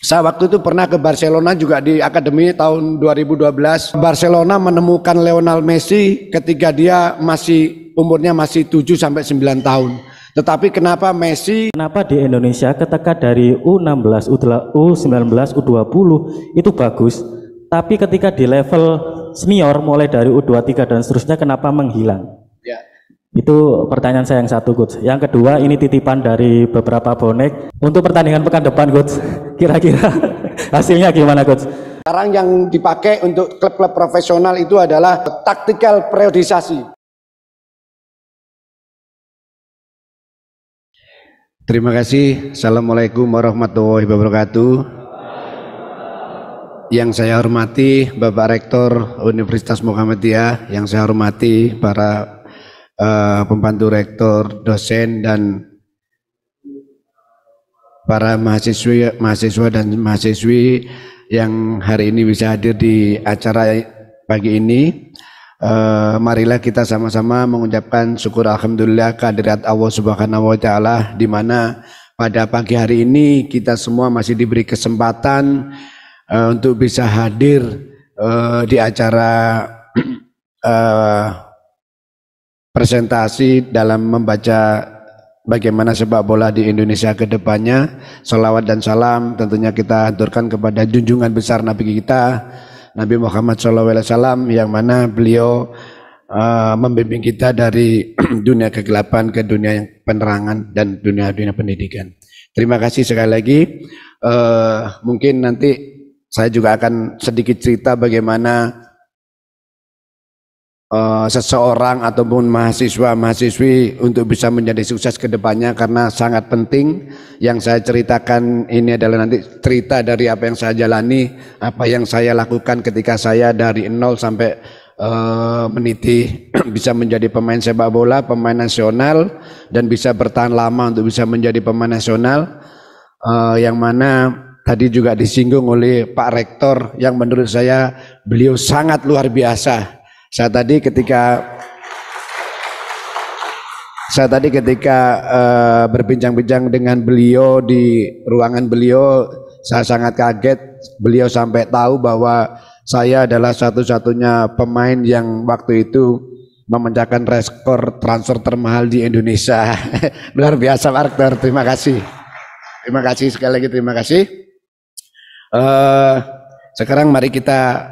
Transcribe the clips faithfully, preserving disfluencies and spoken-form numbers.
Saya waktu itu pernah ke Barcelona juga di akademi tahun dua ribu dua belas. Barcelona menemukan Lionel Messi ketika dia masih umurnya masih tujuh sampai sembilan tahun. Tetapi kenapa Messi, kenapa di Indonesia ketika dari U enam belas, U sembilan belas, U dua puluh itu bagus, tapi ketika di level senior mulai dari U dua puluh tiga dan seterusnya kenapa menghilang? ya, Itu pertanyaan saya yang satu, Coach. Yang kedua, ini titipan dari beberapa bonek untuk pertandingan pekan depan, Coach. Kira-kira hasilnya gimana, Coach? sekarang yang dipakai untuk klub-klub profesional itu adalah tactical periodisasi. Terima kasih. Assalamualaikum warahmatullahi wabarakatuh. Yang saya hormati Bapak Rektor Universitas Muhammadiyah, yang saya hormati para uh, pembantu rektor, dosen, dan para mahasiswa, mahasiswa dan mahasiswi yang hari ini bisa hadir di acara pagi ini. Uh, marilah kita sama-sama mengucapkan syukur alhamdulillah kehadirat Allah Subhanahu wa taala, di mana pada pagi hari ini kita semua masih diberi kesempatan uh, untuk bisa hadir uh, di acara uh, presentasi dalam membaca bagaimana sepak bola di Indonesia ke depannya. Salawat dan salam tentunya kita aturkan kepada junjungan besar Nabi kita, Nabi Muhammad shallallahu alaihi wasallam, yang mana beliau uh, membimbing kita dari dunia kegelapan ke dunia penerangan dan dunia-dunia pendidikan. Terima kasih sekali lagi. Uh, mungkin nanti saya juga akan sedikit cerita bagaimana Uh, seseorang ataupun mahasiswa-mahasiswi untuk bisa menjadi sukses ke depannya, karena sangat penting. Yang saya ceritakan ini adalah nanti cerita dari apa yang saya jalani, apa yang saya lakukan ketika saya dari nol sampai uh, meniti bisa menjadi pemain sepak bola, pemain nasional, dan bisa bertahan lama untuk bisa menjadi pemain nasional, uh, yang mana tadi juga disinggung oleh Pak Rektor, yang menurut saya beliau sangat luar biasa. Saya tadi ketika saya tadi ketika uh, berbincang-bincang dengan beliau di ruangan beliau, saya sangat kaget. Beliau sampai tahu bahwa saya adalah satu-satunya pemain yang waktu itu memecahkan rekor transfer termahal di Indonesia. Luar biasa, Pak Rektor. Terima kasih. Terima kasih sekali lagi. Terima kasih. Uh, sekarang mari kita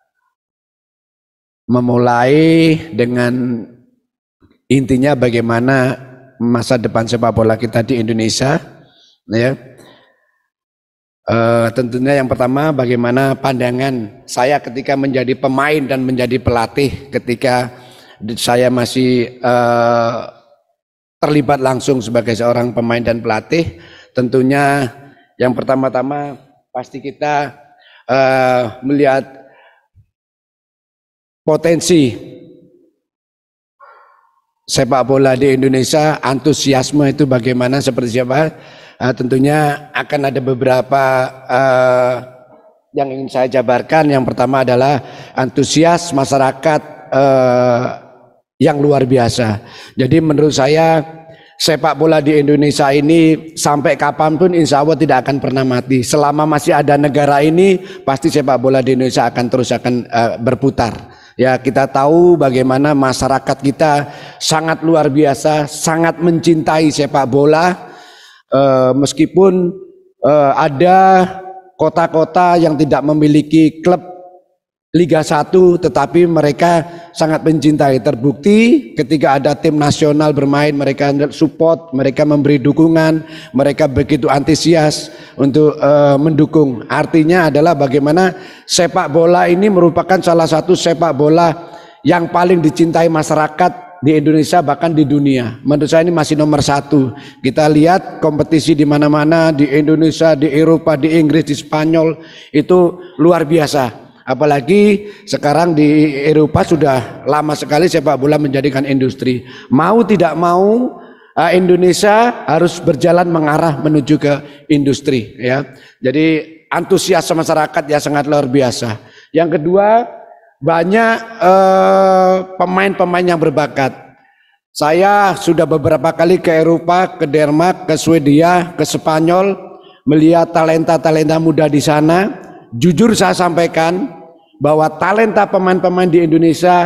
memulai dengan intinya bagaimana masa depan sepak bola kita di Indonesia, ya. E, tentunya yang pertama bagaimana pandangan saya ketika menjadi pemain dan menjadi pelatih, ketika saya masih e, terlibat langsung sebagai seorang pemain dan pelatih. Tentunya yang pertama-tama pasti kita e, melihat potensi sepak bola di Indonesia, antusiasme itu bagaimana, seperti siapa. Uh, tentunya akan ada beberapa uh, yang ingin saya jabarkan. Yang pertama adalah antusias masyarakat uh, yang luar biasa. Jadi menurut saya sepak bola di Indonesia ini sampai kapanpun insya Allah tidak akan pernah mati. Selama masih ada negara ini, pasti sepak bola di Indonesia akan terus akan uh, berputar. Ya, kita tahu bagaimana masyarakat kita sangat luar biasa, sangat mencintai sepak bola. E, meskipun e, ada kota-kota yang tidak memiliki klub Liga satu, tetapi mereka sangat mencintai. Terbukti ketika ada tim nasional bermain, mereka support, mereka memberi dukungan, mereka begitu antusias untuk uh, mendukung. Artinya adalah bagaimana sepak bola ini merupakan salah satu sepak bola yang paling dicintai masyarakat di Indonesia, bahkan di dunia. Menurut saya ini masih nomor satu. Kita lihat kompetisi di mana-mana, di Indonesia, di Eropa, di Inggris, di Spanyol, itu luar biasa. Apalagi sekarang di Eropa sudah lama sekali sepak bola menjadikan industri. Mau tidak mau Indonesia harus berjalan mengarah menuju ke industri, ya. Jadi antusias masyarakat ya sangat luar biasa. Yang kedua, banyak pemain-pemain eh, yang berbakat. Saya sudah beberapa kali ke Eropa, ke Denmark, ke Swedia, ke Spanyol. melihat talenta-talenta muda di sana. Jujur saya sampaikan bahwa talenta pemain-pemain di Indonesia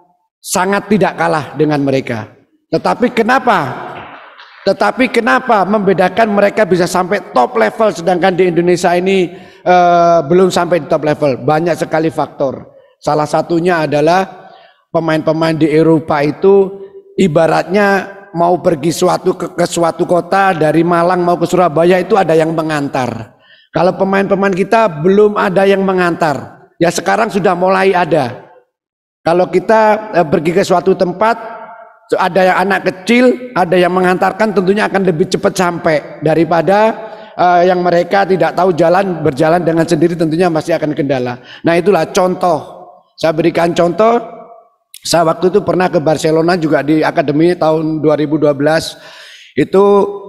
sangat tidak kalah dengan mereka. Tetapi kenapa? Tetapi kenapa membedakan mereka bisa sampai top level sedangkan di Indonesia ini uh, belum sampai di top level? Banyak sekali faktor. Salah satunya adalah pemain-pemain di Eropa itu ibaratnya mau pergi suatu ke, ke suatu kota dari Malang mau ke Surabaya itu ada yang mengantar. Kalau pemain-pemain kita belum ada yang mengantar. Ya sekarang sudah mulai ada. Kalau kita uh, pergi ke suatu tempat, ada yang anak kecil, ada yang mengantarkan, tentunya akan lebih cepat sampai daripada uh, yang mereka tidak tahu jalan, berjalan dengan sendiri, tentunya masih akan kendala. Nah itulah contoh, saya berikan contoh. Saya waktu itu pernah ke Barcelona juga di akademi tahun dua ribu dua belas. Itu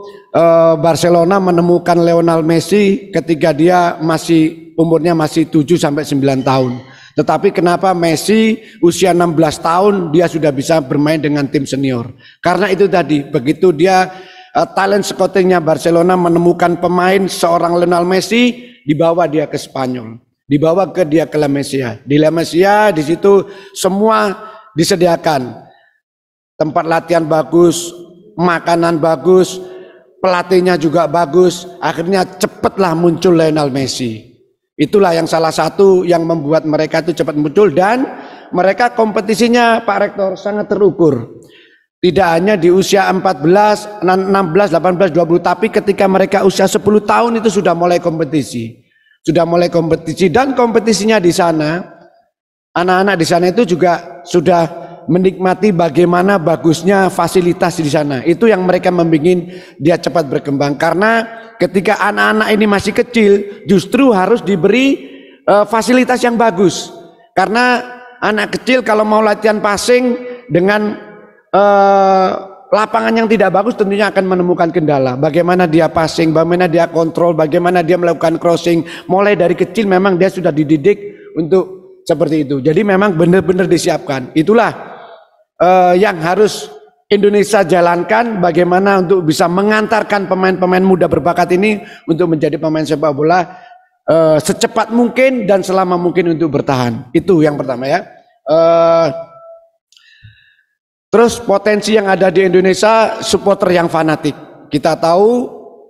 uh, Barcelona menemukan Lionel Messi ketika dia masih umurnya masih tujuh sampai sembilan tahun. Tetapi kenapa Messi usia enam belas tahun dia sudah bisa bermain dengan tim senior? Karena itu tadi, begitu dia uh, talent scoutingnya Barcelona menemukan pemain seorang Lionel Messi, dibawa dia ke Spanyol, dibawa ke dia ke La Masia. Di La Masia di situ semua disediakan, tempat latihan bagus, makanan bagus, pelatihnya juga bagus. Akhirnya cepatlah muncul Lionel Messi. Itulah yang salah satu yang membuat mereka itu cepat muncul, dan mereka kompetisinya Pak Rektor sangat terukur. Tidak hanya di usia empat belas, enam belas, delapan belas, dua puluh, tapi ketika mereka usia sepuluh tahun itu sudah mulai kompetisi. Sudah mulai kompetisi, dan kompetisinya di sana, anak-anak di sana itu juga sudah menikmati bagaimana bagusnya fasilitas di sana. Itu yang mereka membikin dia cepat berkembang, karena ketika anak-anak ini masih kecil justru harus diberi uh, fasilitas yang bagus. Karena anak kecil kalau mau latihan passing dengan uh, lapangan yang tidak bagus tentunya akan menemukan kendala. Bagaimana dia passing, bagaimana dia kontrol, bagaimana dia melakukan crossing. Mulai dari kecil memang dia sudah dididik untuk seperti itu. Jadi memang benar-benar disiapkan. Itulah uh, yang harus Indonesia jalankan, bagaimana untuk bisa mengantarkan pemain-pemain muda berbakat ini untuk menjadi pemain sepak bola uh, secepat mungkin dan selama mungkin untuk bertahan. Itu yang pertama ya. Uh, terus potensi yang ada di Indonesia, supporter yang fanatik. Kita tahu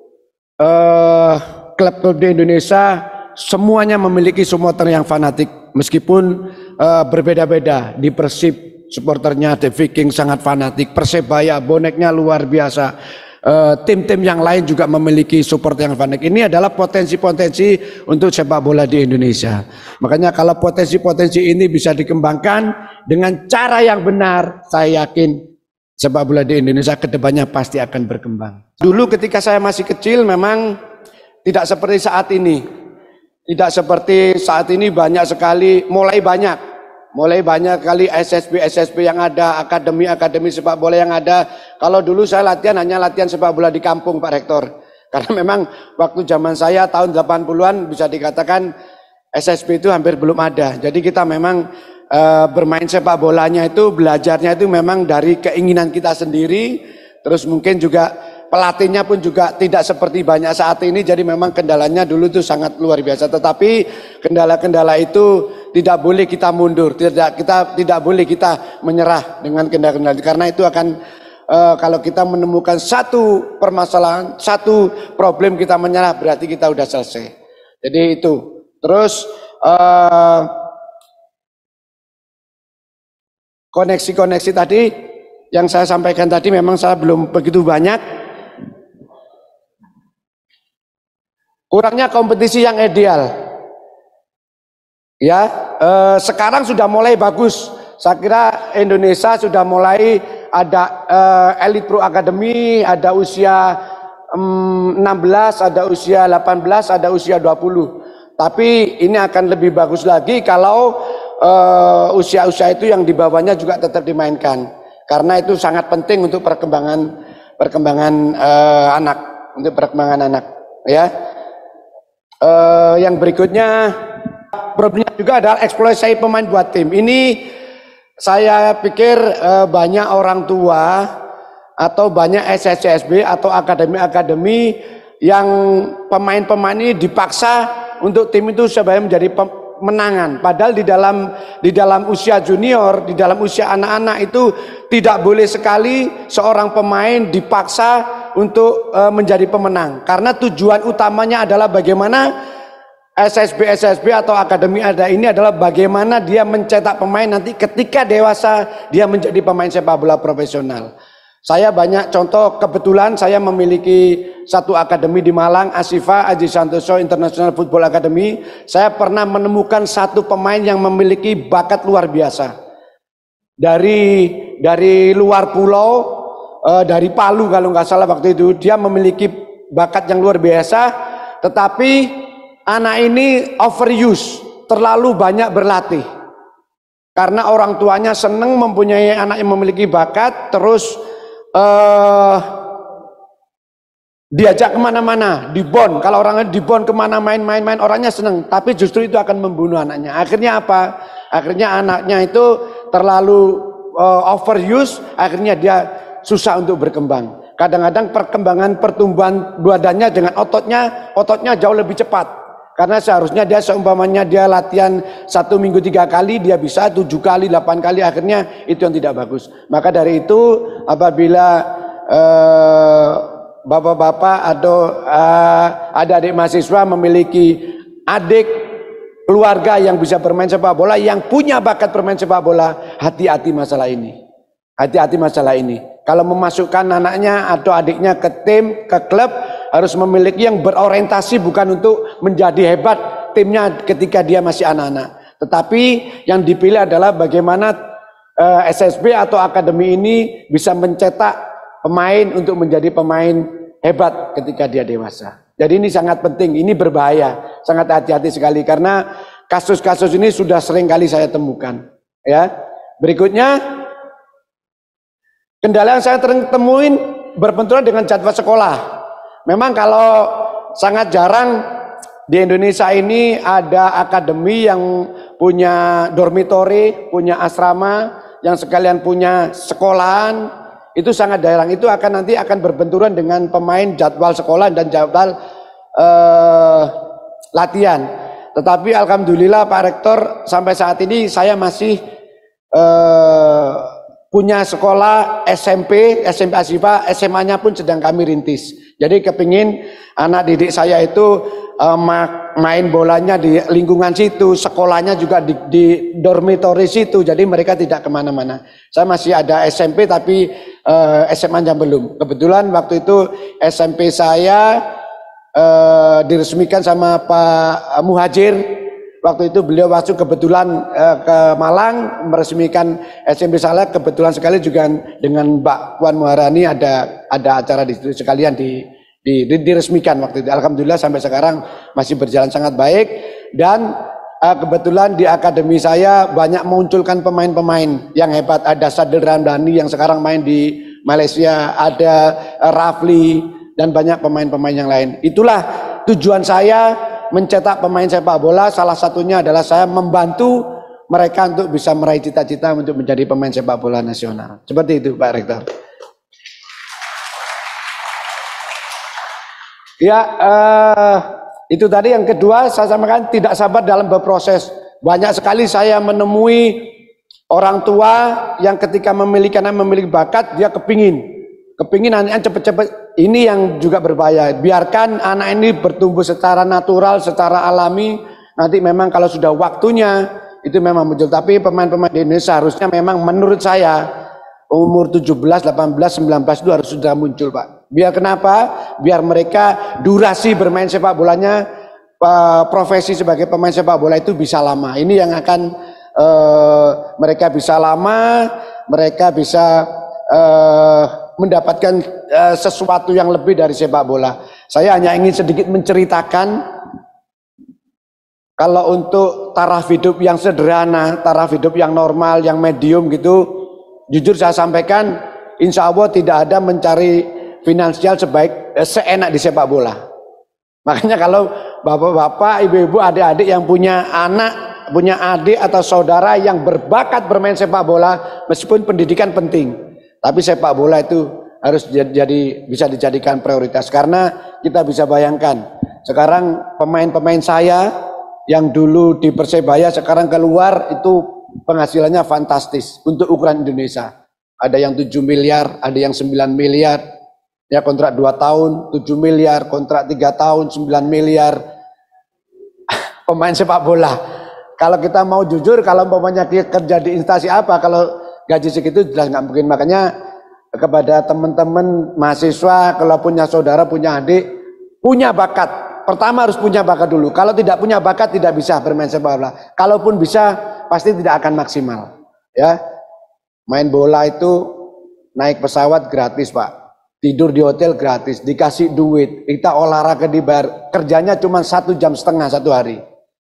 uh, klub-klub di Indonesia semuanya memiliki supporter yang fanatik, meskipun uh, berbeda-beda. Di Persib supporternya The Viking sangat fanatik, Persebaya boneknya luar biasa, tim-tim uh, yang lain juga memiliki support yang fanatik. Ini adalah potensi-potensi untuk sepak bola di Indonesia. Makanya kalau potensi-potensi ini bisa dikembangkan dengan cara yang benar, saya yakin sepak bola di Indonesia kedepannya pasti akan berkembang. Dulu ketika saya masih kecil memang tidak seperti saat ini, tidak seperti saat ini banyak sekali, mulai banyak. Mulai banyak kali S S B S S B yang ada, akademi-akademi sepak bola yang ada. Kalau dulu saya latihan hanya latihan sepak bola di kampung Pak Rektor. Karena memang waktu zaman saya tahun delapan puluhan bisa dikatakan S S B itu hampir belum ada. Jadi kita memang e, bermain sepak bolanya itu, belajarnya itu memang dari keinginan kita sendiri. Terus mungkin juga pelatihnya pun juga tidak seperti banyak saat ini. Jadi memang kendalanya dulu itu sangat luar biasa. Tetapi kendala-kendala itu tidak boleh kita mundur, tidak kita tidak boleh kita menyerah dengan kendala-kendala, karena itu akan uh, kalau kita menemukan satu permasalahan, satu problem kita menyerah, berarti kita udah selesai. Jadi itu. Terus uh, koneksi-koneksi tadi yang saya sampaikan tadi memang saya belum begitu banyak. Kurangnya kompetisi yang ideal. Ya, eh, sekarang sudah mulai bagus. Saya kira Indonesia sudah mulai ada eh, Elite Pro Academy, ada usia mm, enam belas, ada usia delapan belas, ada usia dua puluh. Tapi ini akan lebih bagus lagi kalau usia-usia itu yang di bawahnya juga tetap dimainkan. Karena itu sangat penting untuk perkembangan perkembangan eh, anak, untuk perkembangan anak. Ya, eh, yang berikutnya. Problemnya juga adalah eksploitasi pemain buat tim. Ini saya pikir eh, banyak orang tua atau banyak S S C S B atau akademi-akademi yang pemain-pemain ini dipaksa untuk tim itu sebenarnya menjadi pemenangan. Padahal di dalam di dalam usia junior, di dalam usia anak-anak itu tidak boleh sekali seorang pemain dipaksa untuk uh, menjadi pemenang. Karena tujuan utamanya adalah bagaimana S S B S S B atau akademi ada ini adalah bagaimana dia mencetak pemain nanti ketika dewasa dia menjadi pemain sepak bola profesional. Saya banyak contoh, kebetulan saya memiliki satu akademi di Malang, Asifa Aji Santoso International Football Academy. Saya pernah menemukan satu pemain yang memiliki bakat luar biasa. Dari dari luar pulau, eh, dari Palu kalau nggak salah waktu itu, dia memiliki bakat yang luar biasa. Tetapi anak ini overuse, terlalu banyak berlatih. Karena orang tuanya senang mempunyai anak yang memiliki bakat, terus Uh, diajak kemana-mana, dibon. Kalau orangnya dibon kemana main-main-main, orangnya seneng. Tapi justru itu akan membunuh anaknya. Akhirnya apa? Akhirnya anaknya itu terlalu uh, overuse. Akhirnya dia susah untuk berkembang. Kadang-kadang perkembangan pertumbuhan badannya dengan ototnya, ototnya jauh lebih cepat. Karena seharusnya dia seumpamanya dia latihan satu minggu tiga kali, dia bisa tujuh kali, delapan kali, akhirnya itu yang tidak bagus. Maka dari itu apabila bapak-bapak eh, atau eh, adik-adik mahasiswa memiliki adik keluarga yang bisa bermain sepak bola, yang punya bakat bermain sepak bola, hati-hati masalah ini. Hati-hati masalah ini. Kalau memasukkan anaknya atau adiknya ke tim, ke klub, harus memiliki yang berorientasi bukan untuk menjadi hebat timnya ketika dia masih anak-anak. Tetapi yang dipilih adalah bagaimana uh, S S B atau akademi ini bisa mencetak pemain untuk menjadi pemain hebat ketika dia dewasa. Jadi ini sangat penting, ini berbahaya, sangat hati-hati sekali karena kasus-kasus ini sudah sering kali saya temukan. Ya, berikutnya kendala yang saya temuin berbenturan dengan jadwal sekolah. Memang kalau sangat jarang di Indonesia ini ada akademi yang punya dormitory, punya asrama, yang sekalian punya sekolahan, itu sangat jarang. Itu akan nanti akan berbenturan dengan pemain jadwal sekolah dan jadwal eh, latihan. Tetapi alhamdulillah Pak Rektor sampai saat ini saya masih eh, punya sekolah S M P, S M P Asifa, S M A-nya pun sedang kami rintis. Jadi kepingin anak didik saya itu uh, main bolanya di lingkungan situ, sekolahnya juga di, di dormitory situ, jadi mereka tidak kemana-mana. Saya masih ada S M P tapi uh, S M A-nya belum. Kebetulan waktu itu S M P saya uh, diresmikan sama Pak Muhajir. Waktu itu beliau masuk kebetulan uh, ke Malang meresmikan S M P Saleh, kebetulan sekali juga dengan Mbak Puan Muharani ada ada acara di situ sekalian di, di, di diresmikan waktu itu. Alhamdulillah sampai sekarang masih berjalan sangat baik dan uh, kebetulan di akademi saya banyak munculkan pemain-pemain yang hebat. Ada Sadil Ramdhani yang sekarang main di Malaysia, ada uh, Rafli dan banyak pemain-pemain yang lain. Itulah tujuan saya mencetak pemain sepak bola, salah satunya adalah saya membantu mereka untuk bisa meraih cita-cita untuk menjadi pemain sepak bola nasional. Seperti itu Pak Rektor. Ya, eh, itu tadi yang kedua saya sampaikan, tidak sabar dalam berproses. Banyak sekali saya menemui orang tua yang ketika memiliki anak memiliki bakat, dia kepingin kepingin anaknya cepet-cepet. Ini yang juga berbahaya. Biarkan anak ini bertumbuh secara natural, secara alami. Nanti memang kalau sudah waktunya itu memang muncul. Tapi pemain-pemain di Indonesia harusnya memang menurut saya umur tujuh belas, delapan belas, sembilan belas itu harus sudah muncul Pak. Biar kenapa? Biar mereka durasi bermain sepak bolanya, profesi sebagai pemain sepak bola itu bisa lama. Ini yang akan uh, mereka bisa lama, mereka bisa uh, mendapatkan uh, sesuatu yang lebih dari sepak bola. Saya hanya ingin sedikit menceritakan kalau untuk taraf hidup yang sederhana, taraf hidup yang normal, yang medium gitu, jujur saya sampaikan, insya Allah tidak ada mencari finansial sebaik eh, seenak di sepak bola. Makanya kalau bapak-bapak, ibu-ibu, adik-adik yang punya anak, punya adik atau saudara yang berbakat bermain sepak bola, meskipun pendidikan penting, tapi sepak bola itu harus jadi bisa dijadikan prioritas karena kita bisa bayangkan. Sekarang pemain-pemain saya yang dulu di Persebaya sekarang keluar itu penghasilannya fantastis untuk ukuran Indonesia. Ada yang tujuh miliar, ada yang sembilan miliar, ya kontrak dua tahun tujuh miliar, kontrak tiga tahun sembilan miliar. Pemain sepak bola. Kalau kita mau jujur, kalau umpamanya kerja di instansi apa, kalau gaji segitu jelas nggak mungkin. Makanya kepada teman-teman mahasiswa, kalau punya saudara, punya adik, punya bakat. Pertama harus punya bakat dulu. Kalau tidak punya bakat tidak bisa bermain sepak bola. Kalaupun bisa pasti tidak akan maksimal. Ya, main bola itu naik pesawat gratis Pak, tidur di hotel gratis, dikasih duit, kita olahraga dibayar, kerjanya cuma satu jam setengah satu hari.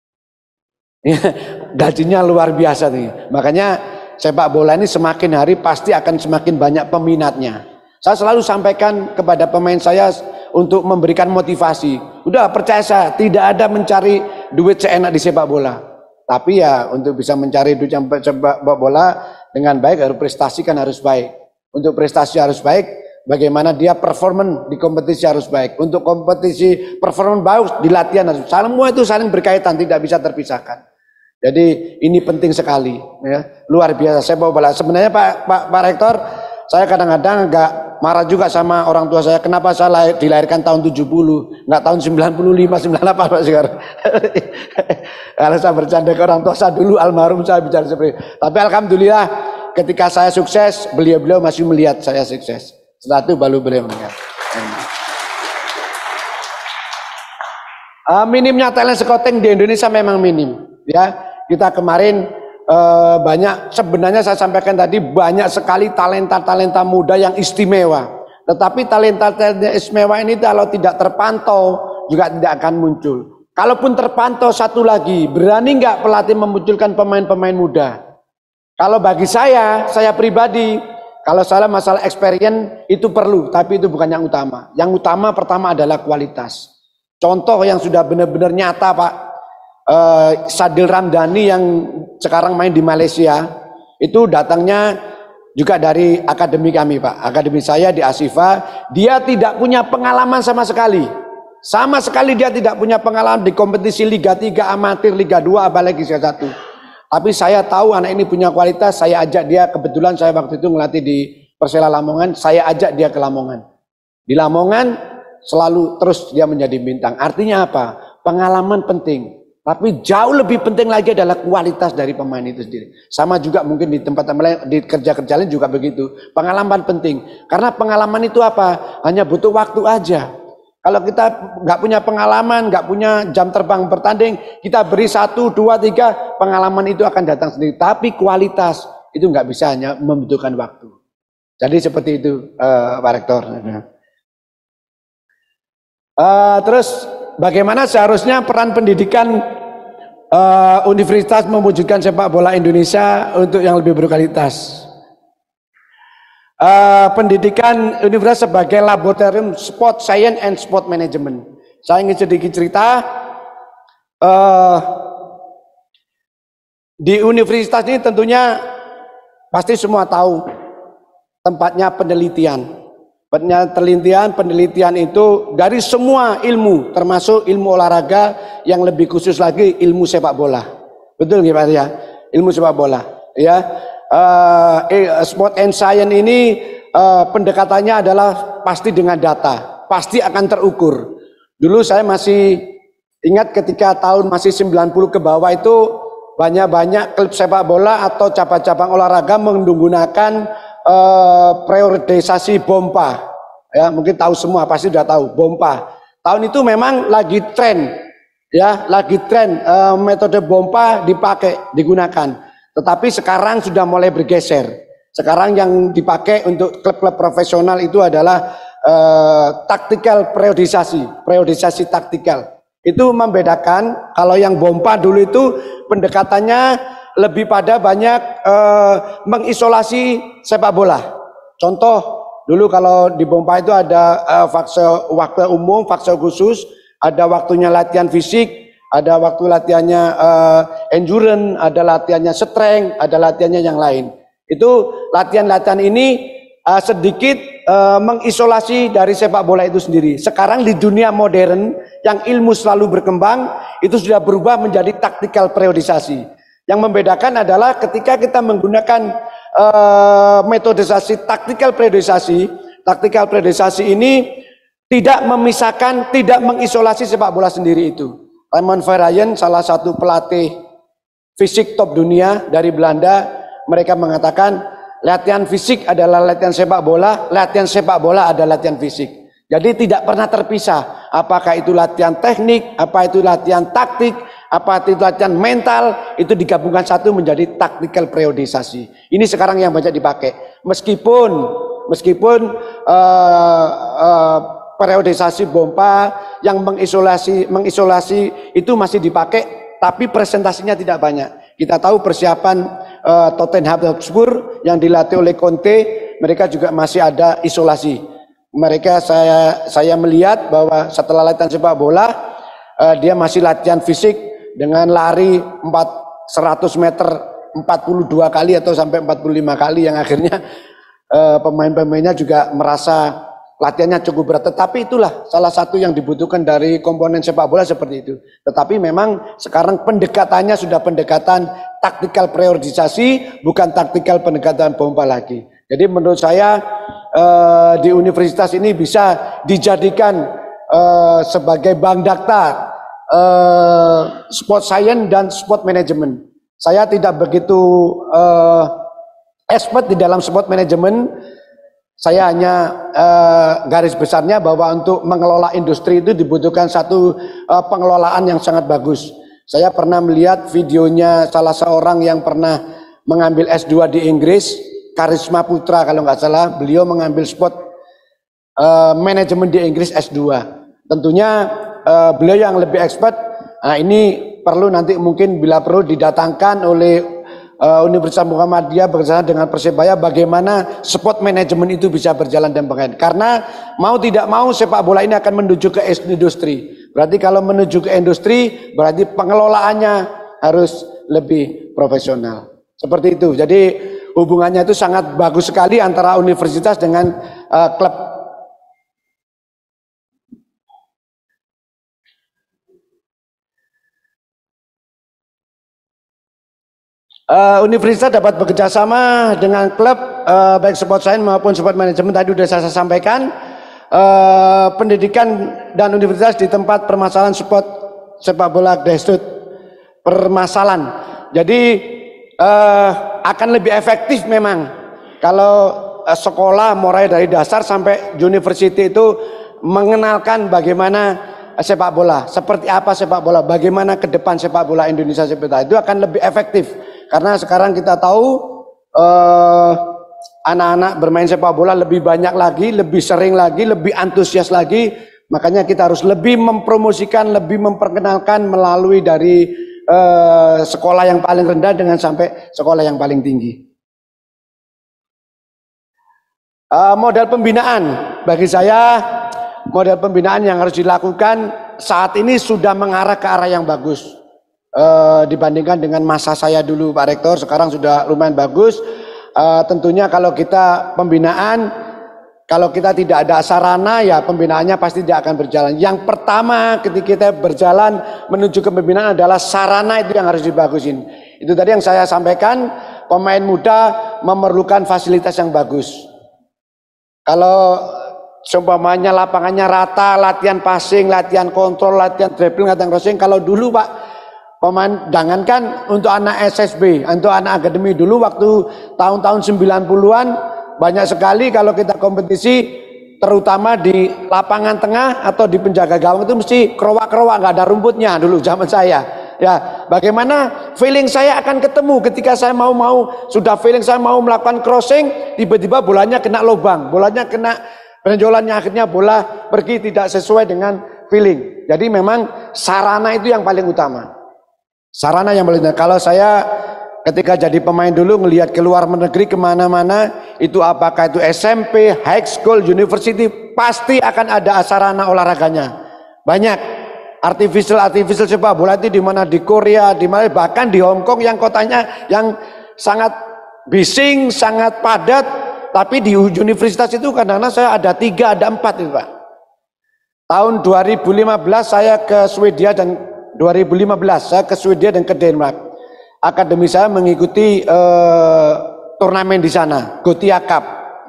Gajinya luar biasa nih. Makanya sepak bola ini semakin hari pasti akan semakin banyak peminatnya. Saya selalu sampaikan kepada pemain saya untuk memberikan motivasi. Udah percaya saya, tidak ada mencari duit seenak di sepak bola. Tapi ya untuk bisa mencari duit yang sepak bola dengan baik harus prestasi kan harus baik. Untuk prestasi harus baik, bagaimana dia performan di kompetisi harus baik. Untuk kompetisi performan bagus di latihan harus. Semua itu saling berkaitan, tidak bisa terpisahkan. Jadi ini penting sekali, ya. Luar biasa sepak bola. Sebenarnya Pak Pak Pak Rektor, saya kadang-kadang agak marah juga sama orang tua saya. Kenapa saya lahir, dilahirkan tahun tujuh puluh, nggak tahun sembilan puluh lima, sembilan puluh delapan Pak sekarang. Kalau saya bercanda ke orang tua saya dulu almarhum saya bicara seperti itu. Tapi alhamdulillah ketika saya sukses, beliau-beliau masih melihat saya sukses. Setelah itu baru beliau melihat. Uh, minimnya talent scouting di Indonesia memang minim, ya. Kita kemarin uh, banyak, sebenarnya saya sampaikan tadi banyak sekali talenta-talenta muda yang istimewa. Tetapi talenta-talenta istimewa ini kalau tidak terpantau juga tidak akan muncul. Kalaupun terpantau, satu lagi, berani nggak pelatih memunculkan pemain-pemain muda? Kalau bagi saya, saya pribadi, kalau salah masalah experience itu perlu, tapi itu bukan yang utama. Yang utama pertama adalah kualitas. Contoh yang sudah benar-benar nyata Pak, eh, Sadil Ramdhani yang sekarang main di Malaysia, itu datangnya juga dari akademi kami Pak, akademi saya di Asifa. Dia tidak punya pengalaman sama sekali, sama sekali dia tidak punya pengalaman di kompetisi Liga tiga amatir, Liga dua, apalagi Liga satu. Tapi saya tahu anak ini punya kualitas, saya ajak dia, kebetulan saya waktu itu ngelatih di Persela Lamongan, saya ajak dia ke Lamongan. Di Lamongan selalu terus dia menjadi bintang. Artinya apa? Pengalaman penting. Tapi jauh lebih penting lagi adalah kualitas dari pemain itu sendiri. Sama juga mungkin di tempat lain, di kerja-kerja lain juga begitu. Pengalaman penting. Karena pengalaman itu apa? Hanya butuh waktu aja. Kalau kita nggak punya pengalaman, nggak punya jam terbang bertanding, kita beri satu, dua, tiga, pengalaman itu akan datang sendiri. Tapi kualitas itu nggak bisa, hanya membutuhkan waktu. Jadi seperti itu, uh, Pak Rektor. Uh, terus bagaimana seharusnya peran pendidikan uh, universitas mewujudkan sepak bola Indonesia untuk yang lebih berkualitas? Uh, pendidikan universitas sebagai laboratorium sport science and sport management. Saya ingin sedikit cerita. Uh, di universitas ini tentunya pasti semua tahu tempatnya penelitian. Penelitian, penelitian itu dari semua ilmu, termasuk ilmu olahraga, yang lebih khusus lagi ilmu sepak bola. Betul nggak Pak ya? Ilmu sepak bola, ya. Uh, sport and science ini uh, pendekatannya adalah pasti dengan data, pasti akan terukur. Dulu saya masih ingat ketika tahun masih sembilan puluh ke bawah itu banyak-banyak klub sepak bola atau cabang-cabang olahraga menggunakan uh, priorisasi bompa. Ya, mungkin tahu semua, pasti sudah tahu bompa. Tahun itu memang lagi tren, ya, lagi tren uh, metode bompa dipakai, digunakan. Tetapi sekarang sudah mulai bergeser. Sekarang yang dipakai untuk klub-klub profesional itu adalah uh, tactical periodisasi, periodisasi taktikal. Itu membedakan. Kalau yang bompa dulu itu pendekatannya lebih pada banyak uh, mengisolasi sepak bola. Contoh, dulu kalau di bompa itu ada uh, fase waktu umum, fase khusus, ada waktunya latihan fisik, ada waktu latihannya uh, endurance, ada latihannya strength, ada latihannya yang lain. Itu latihan-latihan ini uh, sedikit uh, mengisolasi dari sepak bola itu sendiri. Sekarang di dunia modern yang ilmu selalu berkembang, itu sudah berubah menjadi taktikal periodisasi. Yang membedakan adalah ketika kita menggunakan uh, metodisasi taktikal periodisasi, taktikal periodisasi ini tidak memisahkan, tidak mengisolasi sepak bola sendiri itu. Raymond Verheyen, salah satu pelatih fisik top dunia dari Belanda, mereka mengatakan latihan fisik adalah latihan sepak bola, latihan sepak bola adalah latihan fisik. Jadi tidak pernah terpisah, apakah itu latihan teknik, apa itu latihan taktik, apa itu latihan mental, itu digabungkan satu menjadi tactical periodisasi. Ini sekarang yang banyak dipakai. Meskipun meskipun uh, uh, periodisasi Bompa yang mengisolasi mengisolasi itu masih dipakai, tapi presentasinya tidak banyak. Kita tahu persiapan uh, Tottenham Hotspur yang dilatih oleh Conte, mereka juga masih ada isolasi. Mereka saya saya melihat bahwa setelah latihan sepak bola, uh, dia masih latihan fisik dengan lari empat seratus meter empat puluh dua kali atau sampai empat puluh lima kali, yang akhirnya uh, pemain-pemainnya juga merasa latihannya cukup berat. Tetapi itulah salah satu yang dibutuhkan dari komponen sepak bola seperti itu. Tetapi memang sekarang pendekatannya sudah pendekatan taktikal periodisasi, bukan taktikal pendekatan Bompa lagi. Jadi menurut saya eh, di universitas ini bisa dijadikan eh, sebagai bank data eh, sport science dan sport management. Saya tidak begitu eh, expert di dalam sport management. Saya hanya eh, garis besarnya bahwa untuk mengelola industri itu dibutuhkan satu eh, pengelolaan yang sangat bagus. Saya pernah melihat videonya salah seorang yang pernah mengambil S dua di Inggris, Karisma Putra kalau nggak salah, beliau mengambil sport eh, manajemen di Inggris S dua. Tentunya eh, beliau yang lebih expert. Nah, ini perlu nanti mungkin bila perlu didatangkan oleh Uh, Universitas Muhammadiyah bekerjasama dengan Persebaya bagaimana sport manajemen itu bisa berjalan dan baik. Karena mau tidak mau sepak bola ini akan menuju ke industri. Berarti kalau menuju ke industri berarti pengelolaannya harus lebih profesional. Seperti itu. Jadi hubungannya itu sangat bagus sekali antara universitas dengan uh, klub. Uh, universitas dapat bekerjasama dengan klub uh, baik sport science maupun sport management. Tadi sudah saya sampaikan uh, pendidikan dan universitas di tempat permasalahan sport sepak bola grassroots permasalahan. Jadi uh, akan lebih efektif memang kalau uh, sekolah mulai dari dasar sampai university itu mengenalkan bagaimana sepak bola, seperti apa sepak bola, bagaimana ke depan sepak bola Indonesia seperti itu akan lebih efektif. Karena sekarang kita tahu anak-anak eh, bermain sepak bola lebih banyak lagi, lebih sering lagi, lebih antusias lagi. Makanya kita harus lebih mempromosikan, lebih memperkenalkan melalui dari eh, sekolah yang paling rendah dengan sampai sekolah yang paling tinggi. Eh, modal pembinaan bagi saya, modal pembinaan yang harus dilakukan saat ini sudah mengarah ke arah yang bagus. Uh, dibandingkan dengan masa saya dulu Pak Rektor, sekarang sudah lumayan bagus. Uh, tentunya kalau kita pembinaan, kalau kita tidak ada sarana ya pembinaannya pasti tidak akan berjalan. Yang pertama ketika kita berjalan menuju ke pembinaan adalah sarana, itu yang harus dibagusin. Itu tadi yang saya sampaikan, pemain muda memerlukan fasilitas yang bagus. Kalau seumpamanya lapangannya rata, latihan passing, latihan kontrol, latihan dribbling, latihan crossing, kalau dulu Pak pemain, jangankan untuk anak S S B, untuk anak akademi dulu waktu tahun-tahun sembilan puluhan banyak sekali kalau kita kompetisi, terutama di lapangan tengah atau di penjaga gawang itu mesti kerowak-kerowak, nggak ada rumputnya dulu zaman saya. Ya, bagaimana feeling saya akan ketemu ketika saya mau-mau sudah feeling saya mau melakukan crossing, tiba-tiba bolanya kena lubang, bolanya kena benjolannya, akhirnya bola pergi tidak sesuai dengan feeling. Jadi memang sarana itu yang paling utama. Sarana yang paling utama. Kalau saya ketika jadi pemain dulu ngelihat keluar negeri kemana-mana, itu apakah itu S M P, high school, university, pasti akan ada sarana olahraganya. Banyak artificial artificial sepak bola itu di mana, di Korea, di mana, bahkan di Hong Kong yang kotanya yang sangat bising, sangat padat, tapi di universitas itu kadang-kadang saya ada tiga, ada empat itu Pak. Tahun dua ribu lima belas saya ke Swedia dan dua ribu lima belas saya ke Swedia dan ke Denmark. Akademi saya mengikuti eh, turnamen di sana, Gothia Cup.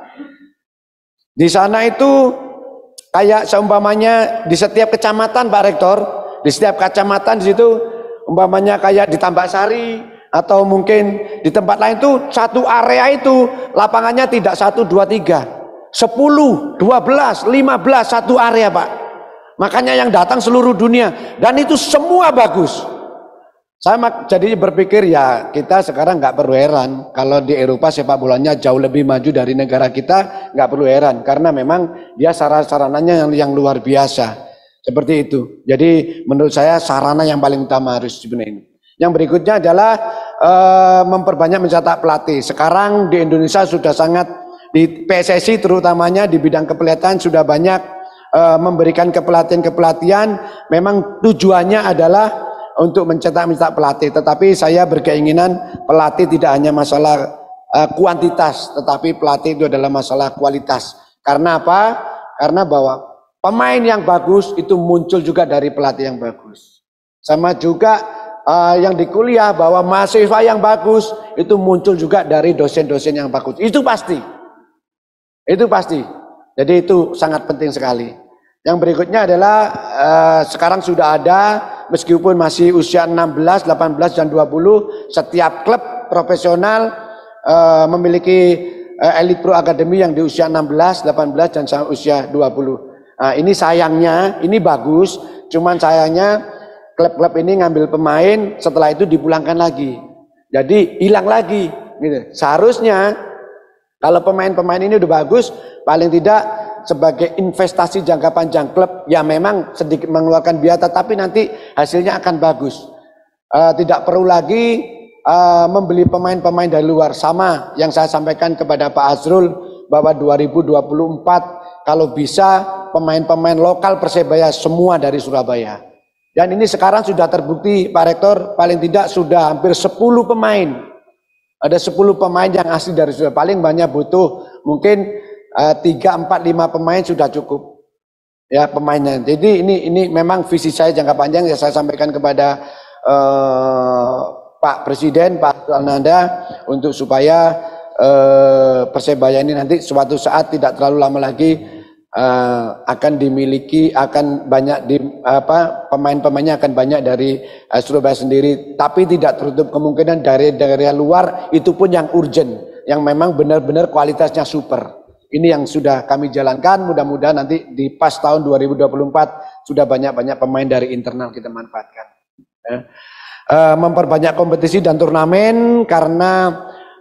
Di sana itu kayak seumpamanya di setiap kecamatan Pak Rektor, di setiap kecamatan di situ umpamanya kayak di Tambak-Sari atau mungkin di tempat lain itu satu area itu lapangannya tidak satu, dua, tiga, sepuluh, dua belas, lima belas satu area Pak. Makanya yang datang seluruh dunia dan itu semua bagus. Saya jadi berpikir ya kita sekarang nggak perlu heran kalau di Eropa sepak bolanya jauh lebih maju dari negara kita, nggak perlu heran karena memang dia sarana-sarananya yang, yang luar biasa seperti itu. Jadi menurut saya sarana yang paling utama harus dibenahi. Yang berikutnya adalah uh, memperbanyak mencetak pelatih. Sekarang di Indonesia sudah sangat di P S S I terutamanya di bidang kepelatihan sudah banyak uh, memberikan kepelatihan-kepelatihan. Memang tujuannya adalah untuk mencetak-mencetak pelatih. Tetapi saya berkeinginan pelatih tidak hanya masalah uh, kuantitas, tetapi pelatih itu adalah masalah kualitas. Karena apa? Karena bahwa pemain yang bagus itu muncul juga dari pelatih yang bagus. Sama juga Uh, yang di kuliah bahwa mahasiswa yang bagus itu muncul juga dari dosen-dosen yang bagus. Itu pasti. Itu pasti. Jadi itu sangat penting sekali. Yang berikutnya adalah uh, sekarang sudah ada meskipun masih usia enam belas, delapan belas dan dua puluh setiap klub profesional uh, memiliki uh, Elite Pro Academy yang di usia enam belas, delapan belas dan usia dua puluh. Nah, ini sayangnya, ini bagus, cuman sayangnya klub-klub ini ngambil pemain setelah itu dipulangkan lagi, jadi hilang lagi gitu. Seharusnya kalau pemain-pemain ini udah bagus, paling tidak sebagai investasi jangka panjang klub ya memang sedikit mengeluarkan biaya tapi nanti hasilnya akan bagus. uh, tidak perlu lagi uh, membeli pemain-pemain dari luar. Sama yang saya sampaikan kepada Pak Azrul bahwa dua ribu dua puluh empat kalau bisa pemain-pemain lokal Persebaya semua dari Surabaya. Dan ini sekarang sudah terbukti Pak Rektor, paling tidak sudah hampir sepuluh pemain. Ada sepuluh pemain yang asli dari Surabaya. Paling banyak butuh mungkin uh, tiga, empat, lima pemain sudah cukup. Ya pemainnya. Jadi ini ini memang visi saya jangka panjang yang saya sampaikan kepada uh, Pak Presiden, Pak Ananda untuk supaya uh, Persebaya ini nanti suatu saat tidak terlalu lama lagi Uh, akan dimiliki, akan banyak di apa pemain-pemainnya akan banyak dari uh, Surabaya sendiri, tapi tidak tertutup kemungkinan dari daerah luar itu pun yang urgent, yang memang benar-benar kualitasnya super. Ini yang sudah kami jalankan, mudah-mudahan nanti di pas tahun dua ribu dua puluh empat sudah banyak-banyak pemain dari internal kita manfaatkan. Ya. Uh, memperbanyak kompetisi dan turnamen karena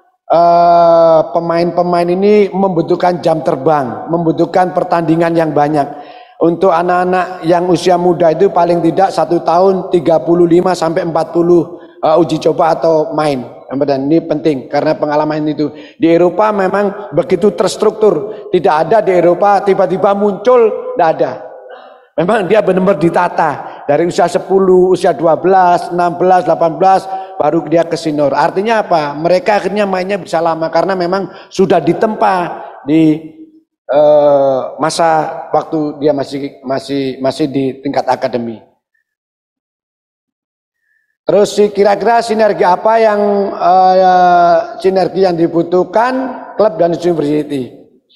pemain-pemain uh, ini membutuhkan jam terbang, membutuhkan pertandingan yang banyak. Untuk anak-anak yang usia muda itu paling tidak satu tahun tiga puluh lima sampai empat puluh uh, uji coba atau main. Dan ini penting karena pengalaman itu. Di Eropa memang begitu terstruktur. Tidak ada di Eropa tiba-tiba muncul, tidak ada. Memang dia benar-benar ditata. Dari usia sepuluh, usia dua belas, enam belas, delapan belas baru dia ke senior. Artinya apa? Mereka akhirnya mainnya bisa lama karena memang sudah ditempa di uh, masa waktu dia masih masih masih di tingkat akademi. Terus kira-kira sinergi apa yang uh, sinergi yang dibutuhkan klub dan university?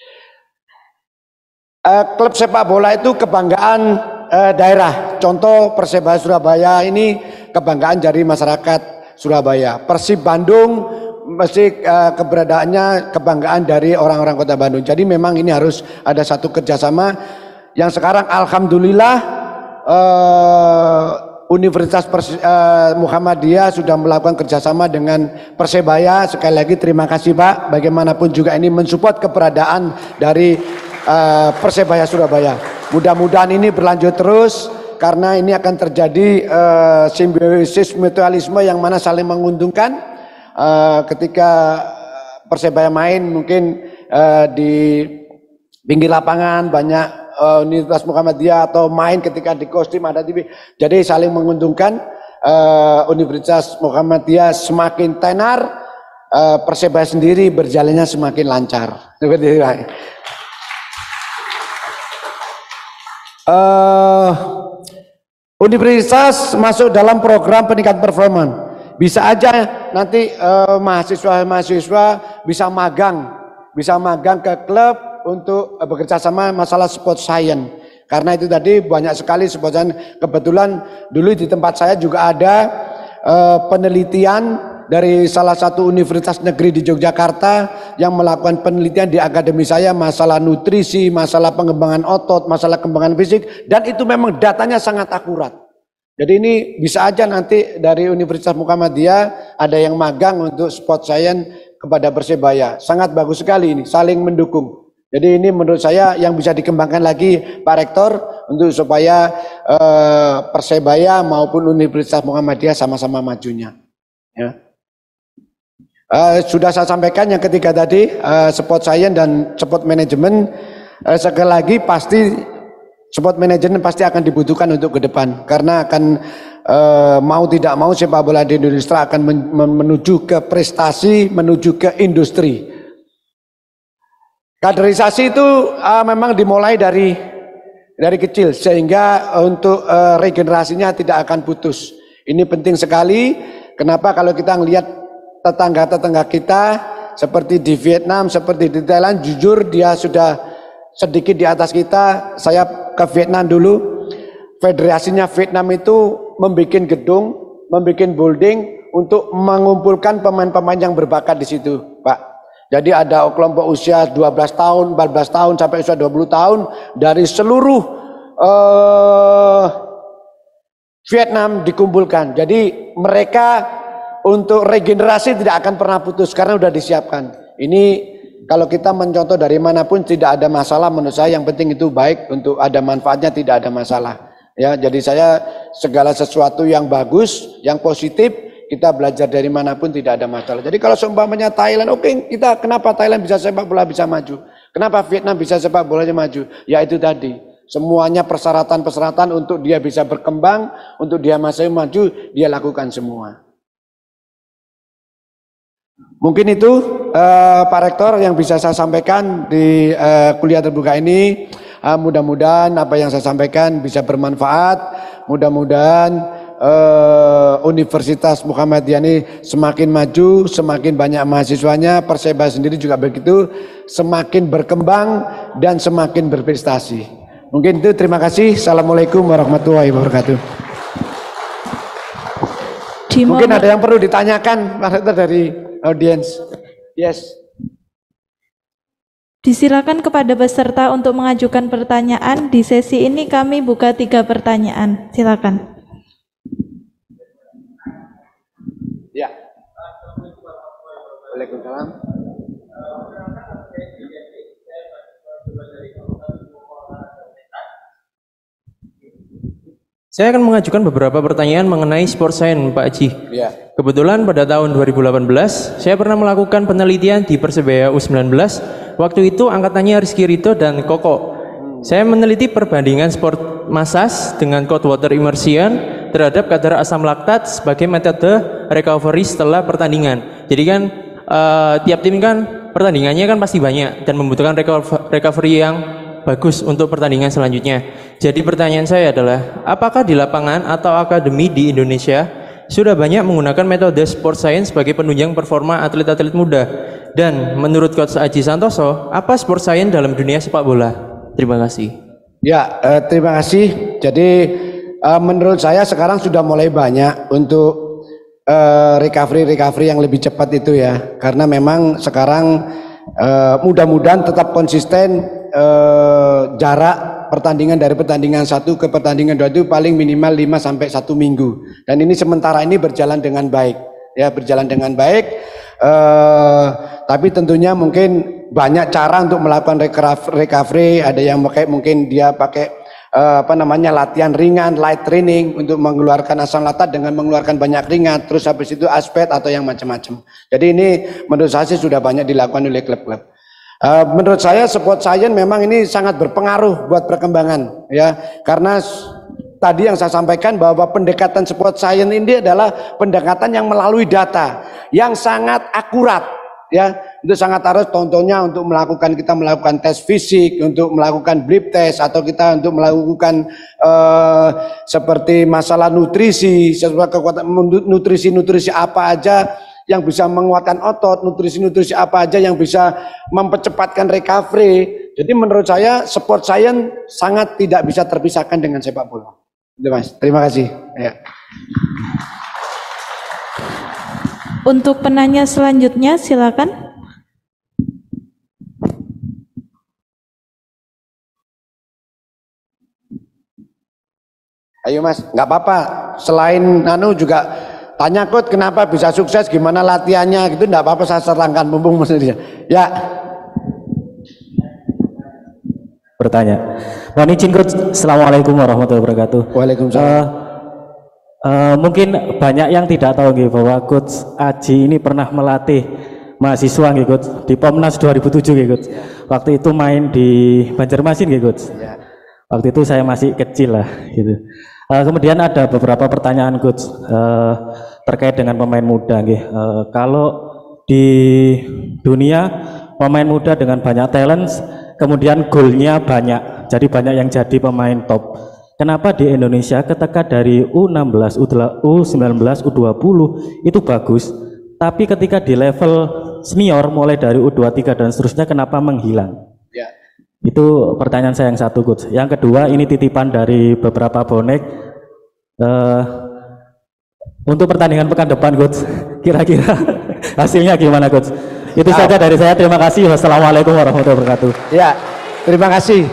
Uh, klub sepak bola itu kebanggaan uh, daerah. Contoh Persebaya Surabaya ini kebanggaan dari masyarakat Surabaya. Persib Bandung mesti uh, keberadaannya kebanggaan dari orang-orang kota Bandung. Jadi memang ini harus ada satu kerjasama yang sekarang alhamdulillah uh, Universitas Pers uh, Muhammadiyah sudah melakukan kerjasama dengan Persebaya. Sekali lagi terima kasih Pak. Bagaimanapun juga ini mensupport keberadaan dari uh, Persebaya Surabaya. Mudah-mudahan ini berlanjut terus. Karena ini akan terjadi uh, simbiosis mutualisme yang mana saling menguntungkan uh, ketika Persebaya main mungkin uh, di pinggir lapangan banyak uh, Universitas Muhammadiyah atau main ketika di kostum ada T V, jadi saling menguntungkan. uh, Universitas Muhammadiyah semakin tenar, uh, Persebaya sendiri berjalannya semakin lancar. Seperti itu. Uh, Universitas masuk dalam program peningkatan performa. Bisa aja nanti mahasiswa-mahasiswa uh, bisa magang, bisa magang ke klub untuk uh, bekerja sama masalah sport science. Karena itu tadi banyak sekali sport science. Kebetulan dulu di tempat saya juga ada uh, penelitian dari salah satu universitas negeri di Yogyakarta yang melakukan penelitian di akademi saya masalah nutrisi, masalah pengembangan otot, masalah pengembangan fisik, dan itu memang datanya sangat akurat. Jadi ini bisa aja nanti dari Universitas Muhammadiyah ada yang magang untuk sport science kepada Persebaya. Sangat bagus sekali ini, saling mendukung. Jadi ini menurut saya yang bisa dikembangkan lagi Pak Rektor untuk supaya eh, Persebaya maupun Universitas Muhammadiyah sama-sama majunya. Ya. Uh, sudah saya sampaikan yang ketiga tadi, uh, sport science dan sport management. Uh, sekali lagi pasti sport management pasti akan dibutuhkan untuk ke depan, karena akan uh, mau tidak mau sepak bola di Indonesia akan men menuju ke prestasi, menuju ke industri. Kaderisasi itu uh, memang dimulai dari dari kecil sehingga uh, untuk uh, regenerasinya tidak akan putus. Ini penting sekali. Kenapa? Kalau kita melihat tetangga-tetangga kita seperti di Vietnam, seperti di Thailand, jujur dia sudah sedikit di atas kita. Saya ke Vietnam dulu, federasinya Vietnam itu membuat gedung, membuat building untuk mengumpulkan pemain-pemain yang berbakat di situ, Pak. Jadi ada kelompok usia dua belas tahun, empat belas tahun sampai usia dua puluh tahun dari seluruh uh, Vietnam dikumpulkan. Jadi mereka untuk regenerasi tidak akan pernah putus karena sudah disiapkan. Ini kalau kita mencontoh dari manapun tidak ada masalah menurut saya. Yang penting itu baik, untuk ada manfaatnya tidak ada masalah. Ya, jadi saya segala sesuatu yang bagus, yang positif kita belajar dari manapun tidak ada masalah. Jadi kalau seumpamanya Thailand, oke okay, kita kenapa Thailand bisa sepak bola bisa maju? Kenapa Vietnam bisa sepak bolanya maju? Ya itu tadi. Semuanya persyaratan-persyaratan untuk dia bisa berkembang, untuk dia masih maju, dia lakukan semua. Mungkin itu uh, Pak Rektor yang bisa saya sampaikan di uh, kuliah terbuka ini. Uh, mudah-mudahan apa yang saya sampaikan bisa bermanfaat. Mudah-mudahan uh, Universitas Muhammadiyah ini semakin maju, semakin banyak mahasiswanya. Persebaya sendiri juga begitu, semakin berkembang dan semakin berprestasi. Mungkin itu, terima kasih. Assalamualaikum warahmatullahi wabarakatuh. Mungkin ada yang perlu ditanyakan Pak Rektor dari audiens. Yes. Disilakan kepada peserta untuk mengajukan pertanyaan. Di sesi ini kami buka tiga pertanyaan. Silakan. Ya. Waalaikumsalam. Saya akan mengajukan beberapa pertanyaan mengenai sport science, Pak Haji. Ya. Kebetulan pada tahun dua ribu delapan belas, saya pernah melakukan penelitian di Persebaya U sembilan belas. Waktu itu angkatannya Rizky Ridho dan Koko. Saya meneliti perbandingan sport massage dengan cold water immersion terhadap kadar asam laktat sebagai metode recovery setelah pertandingan. Jadi kan uh, tiap tim kan pertandingannya kan pasti banyak dan membutuhkan recovery yang bagus untuk pertandingan selanjutnya. Jadi pertanyaan saya adalah, apakah di lapangan atau akademi di Indonesia sudah banyak menggunakan metode sport science sebagai penunjang performa atlet-atlet muda? Dan menurut Coach Aji Santoso, apa sport science dalam dunia sepak bola? Terima kasih. Ya, eh, terima kasih. Jadi eh, menurut saya sekarang sudah mulai banyak untuk recovery-recovery eh, yang lebih cepat itu ya. Karena memang sekarang eh, mudah-mudahan tetap konsisten. Uh, jarak pertandingan dari pertandingan satu ke pertandingan dua itu paling minimal lima sampai satu minggu, dan ini sementara ini berjalan dengan baik ya, berjalan dengan baik. Uh, tapi tentunya mungkin banyak cara untuk melakukan recovery. Ada yang pakai, mungkin dia pakai uh, apa namanya latihan ringan, light training untuk mengeluarkan asam laktat dengan mengeluarkan banyak ringan, terus habis itu aspek atau yang macam-macam. Jadi ini menurut saya sih sudah banyak dilakukan oleh klub-klub. Uh, menurut saya sport science memang ini sangat berpengaruh buat perkembangan ya, karena tadi yang saya sampaikan bahwa pendekatan sport science ini adalah pendekatan yang melalui data yang sangat akurat, ya. Itu sangat harus, contohnya untuk melakukan kita melakukan tes fisik, untuk melakukan blip test, atau kita untuk melakukan uh, seperti masalah nutrisi, sesuai kekuatan nutrisi-nutrisi apa aja yang bisa menguatkan otot, nutrisi-nutrisi apa aja yang bisa mempercepatkan recovery. Jadi menurut saya sport science sangat tidak bisa terpisahkan dengan sepak bola. Itu Mas, terima kasih. Ya. Untuk penanya selanjutnya silakan. Ayo Mas, nggak apa-apa. Selain Nanu juga tanya Coach kenapa bisa sukses, gimana latihannya gitu, enggak apa-apa, saya serangkan mumpung mestinya. Ya. Bertanya. Mohon izin Coach. Assalamualaikum warahmatullahi wabarakatuh. Waalaikumsalam. Uh, uh, mungkin banyak yang tidak tahu gitu, bahwa Coach Aji ini pernah melatih mahasiswa gitu, Coach, di Pomnas dua ribu tujuh gitu, Coach. Waktu itu main di Banjarmasin gitu, Coach. Ya. Waktu itu saya masih kecil lah gitu. Uh, kemudian ada beberapa pertanyaan Coach uh, terkait dengan pemain muda gitu. Uh, kalau di dunia pemain muda dengan banyak talent, kemudian golnya banyak, jadi banyak yang jadi pemain top. Kenapa di Indonesia ketika dari U enam belas, U sembilan belas, U dua puluh itu bagus, tapi ketika di level senior mulai dari U dua puluh tiga dan seterusnya kenapa menghilang? Ya. Itu pertanyaan saya yang satu, Coach. Yang kedua, ini titipan dari beberapa bonek. Uh, untuk pertandingan pekan depan, Coach, kira-kira hasilnya gimana, Coach? Itu nah. saja dari saya. Terima kasih. Wassalamualaikum warahmatullahi wabarakatuh. Ya, terima kasih.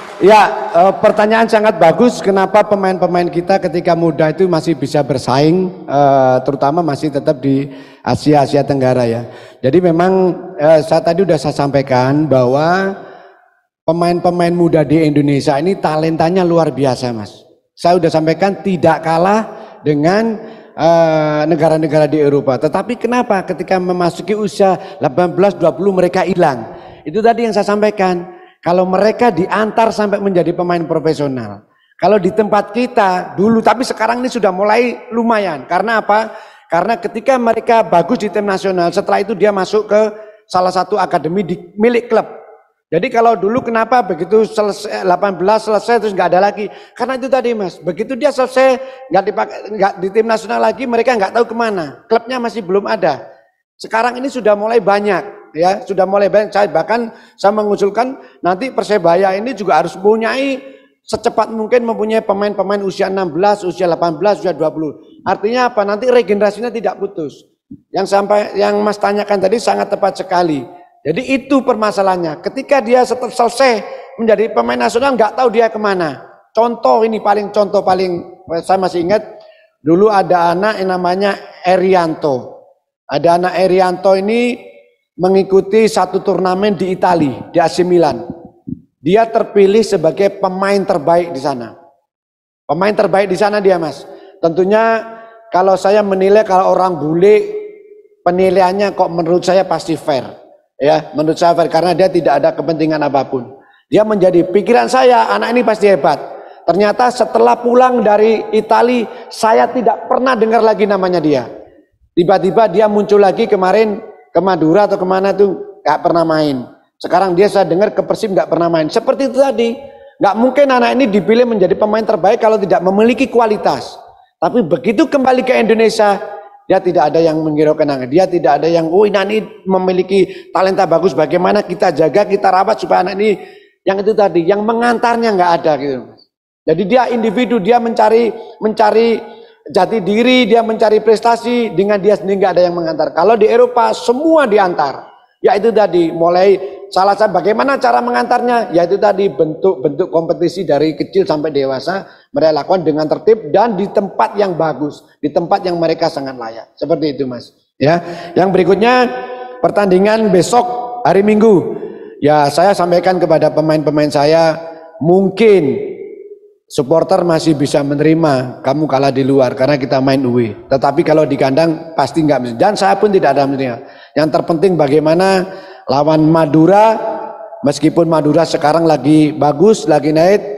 Ya, uh, pertanyaan sangat bagus. Kenapa pemain-pemain kita ketika muda itu masih bisa bersaing, uh, terutama masih tetap di Asia Asia Tenggara ya. Jadi memang uh, saya tadi udah saya sampaikan bahwa pemain-pemain muda di Indonesia ini talentanya luar biasa, Mas. Saya sudah sampaikan tidak kalah dengan negara-negara uh, di Eropa. Tetapi kenapa ketika memasuki usia delapan belas dua puluh mereka hilang? Itu tadi yang saya sampaikan. Kalau mereka diantar sampai menjadi pemain profesional. Kalau di tempat kita dulu, tapi sekarang ini sudah mulai lumayan. Karena apa? Karena ketika mereka bagus di tim nasional, setelah itu dia masuk ke salah satu akademi di milik klub. Jadi kalau dulu kenapa begitu selesai delapan belas selesai terus nggak ada lagi? Karena itu tadi Mas, begitu dia selesai nggak dipakai nggak di tim nasional lagi, mereka nggak tahu kemana. Klubnya masih belum ada. Sekarang ini sudah mulai banyak, ya sudah mulai banyak. Saya bahkan saya mengusulkan nanti Persebaya ini juga harus mempunyai secepat mungkin mempunyai pemain-pemain usia enam belas, usia delapan belas, usia dua puluh. Artinya apa? Nanti regenerasinya tidak putus. Yang sampai yang Mas tanyakan tadi sangat tepat sekali. Jadi itu permasalahannya. Ketika dia setelah selesai menjadi pemain nasional nggak tahu dia kemana. Contoh ini paling contoh paling saya masih ingat dulu ada anak yang namanya Erianto. Ada anak Erianto ini mengikuti satu turnamen di Italia, di A C Milan. Dia terpilih sebagai pemain terbaik di sana. Pemain terbaik di sana dia Mas. Tentunya kalau saya menilai kalau orang bule penilaiannya kok menurut saya pasti fair. Ya, menurut saya fair karena dia tidak ada kepentingan apapun. Dia menjadi pikiran saya, anak ini pasti hebat. Ternyata setelah pulang dari Italia, saya tidak pernah dengar lagi namanya dia. Tiba-tiba dia muncul lagi kemarin ke Madura atau kemana tuh, gak pernah main. Sekarang dia saya dengar ke Persib gak pernah main. Seperti itu tadi, gak mungkin anak ini dipilih menjadi pemain terbaik kalau tidak memiliki kualitas. Tapi begitu kembali ke Indonesia, dia tidak ada yang menghiraukan, dia tidak ada yang, oh ini memiliki talenta bagus, bagaimana kita jaga, kita rawat supaya anak ini, yang itu tadi, yang mengantarnya nggak ada gitu. Jadi dia individu, dia mencari mencari jati diri, dia mencari prestasi, dengan dia sendiri nggak ada yang mengantar. Kalau di Eropa semua diantar, yaitu tadi mulai salah satu bagaimana cara mengantarnya, yaitu tadi bentuk-bentuk kompetisi dari kecil sampai dewasa mereka lakukan dengan tertib dan di tempat yang bagus, di tempat yang mereka sangat layak. Seperti itu Mas. Ya, yang berikutnya pertandingan besok hari Minggu. Ya, saya sampaikan kepada pemain-pemain saya, mungkin supporter masih bisa menerima kamu kalah di luar karena kita main away. Tetapi kalau di kandang pasti nggak bisa. Dan saya pun tidak ada menerima. Yang terpenting bagaimana lawan Madura, meskipun Madura sekarang lagi bagus, lagi naik,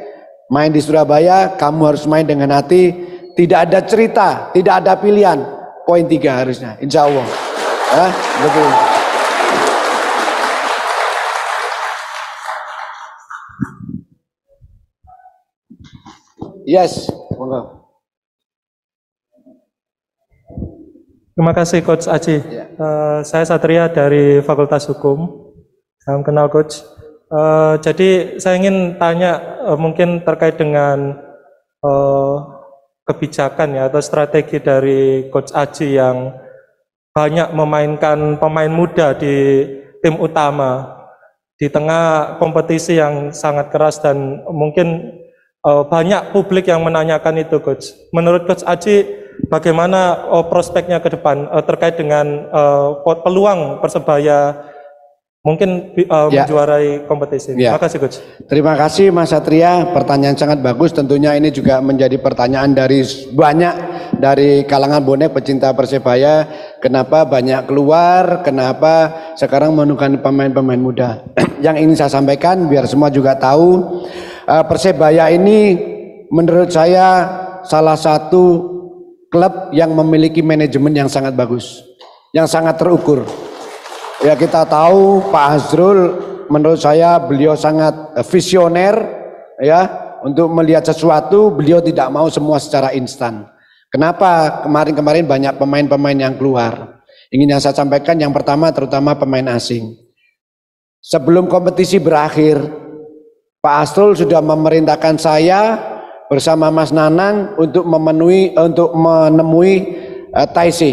Main di Surabaya, kamu harus main dengan hati. Tidak ada cerita, tidak ada pilihan. Poin tiga harusnya, insya Allah. Ya, betul. Yes, monggo. Terima kasih Coach Aji. Ya. Uh, saya Satria dari Fakultas Hukum. Salam kenal Coach. Uh, jadi saya ingin tanya uh, mungkin terkait dengan uh, kebijakan ya atau strategi dari Coach Aji yang banyak memainkan pemain muda di tim utama di tengah kompetisi yang sangat keras dan mungkin uh, banyak publik yang menanyakan itu Coach. Menurut Coach Aji bagaimana uh, prospeknya ke depan uh, terkait dengan uh, peluang Persebaya mungkin uh, ya. menjuarai kompetisi. Ya. Terima kasih Coach. Terima kasih Mas Satria, pertanyaan sangat bagus. Tentunya ini juga menjadi pertanyaan dari banyak dari kalangan bonek pecinta Persebaya. Kenapa banyak keluar, kenapa sekarang menemukan pemain-pemain muda. Yang ingin saya sampaikan biar semua juga tahu, uh, Persebaya ini menurut saya salah satu klub yang memiliki manajemen yang sangat bagus, yang sangat terukur. Ya kita tahu Pak Azrul, menurut saya beliau sangat visioner ya untuk melihat sesuatu. Beliau tidak mau semua secara instan. Kenapa kemarin-kemarin banyak pemain-pemain yang keluar? Ingin yang saya sampaikan yang pertama terutama pemain asing. Sebelum kompetisi berakhir, Pak Azrul sudah memerintahkan saya bersama Mas Nanang untuk memenuhi untuk menemui uh, Taisi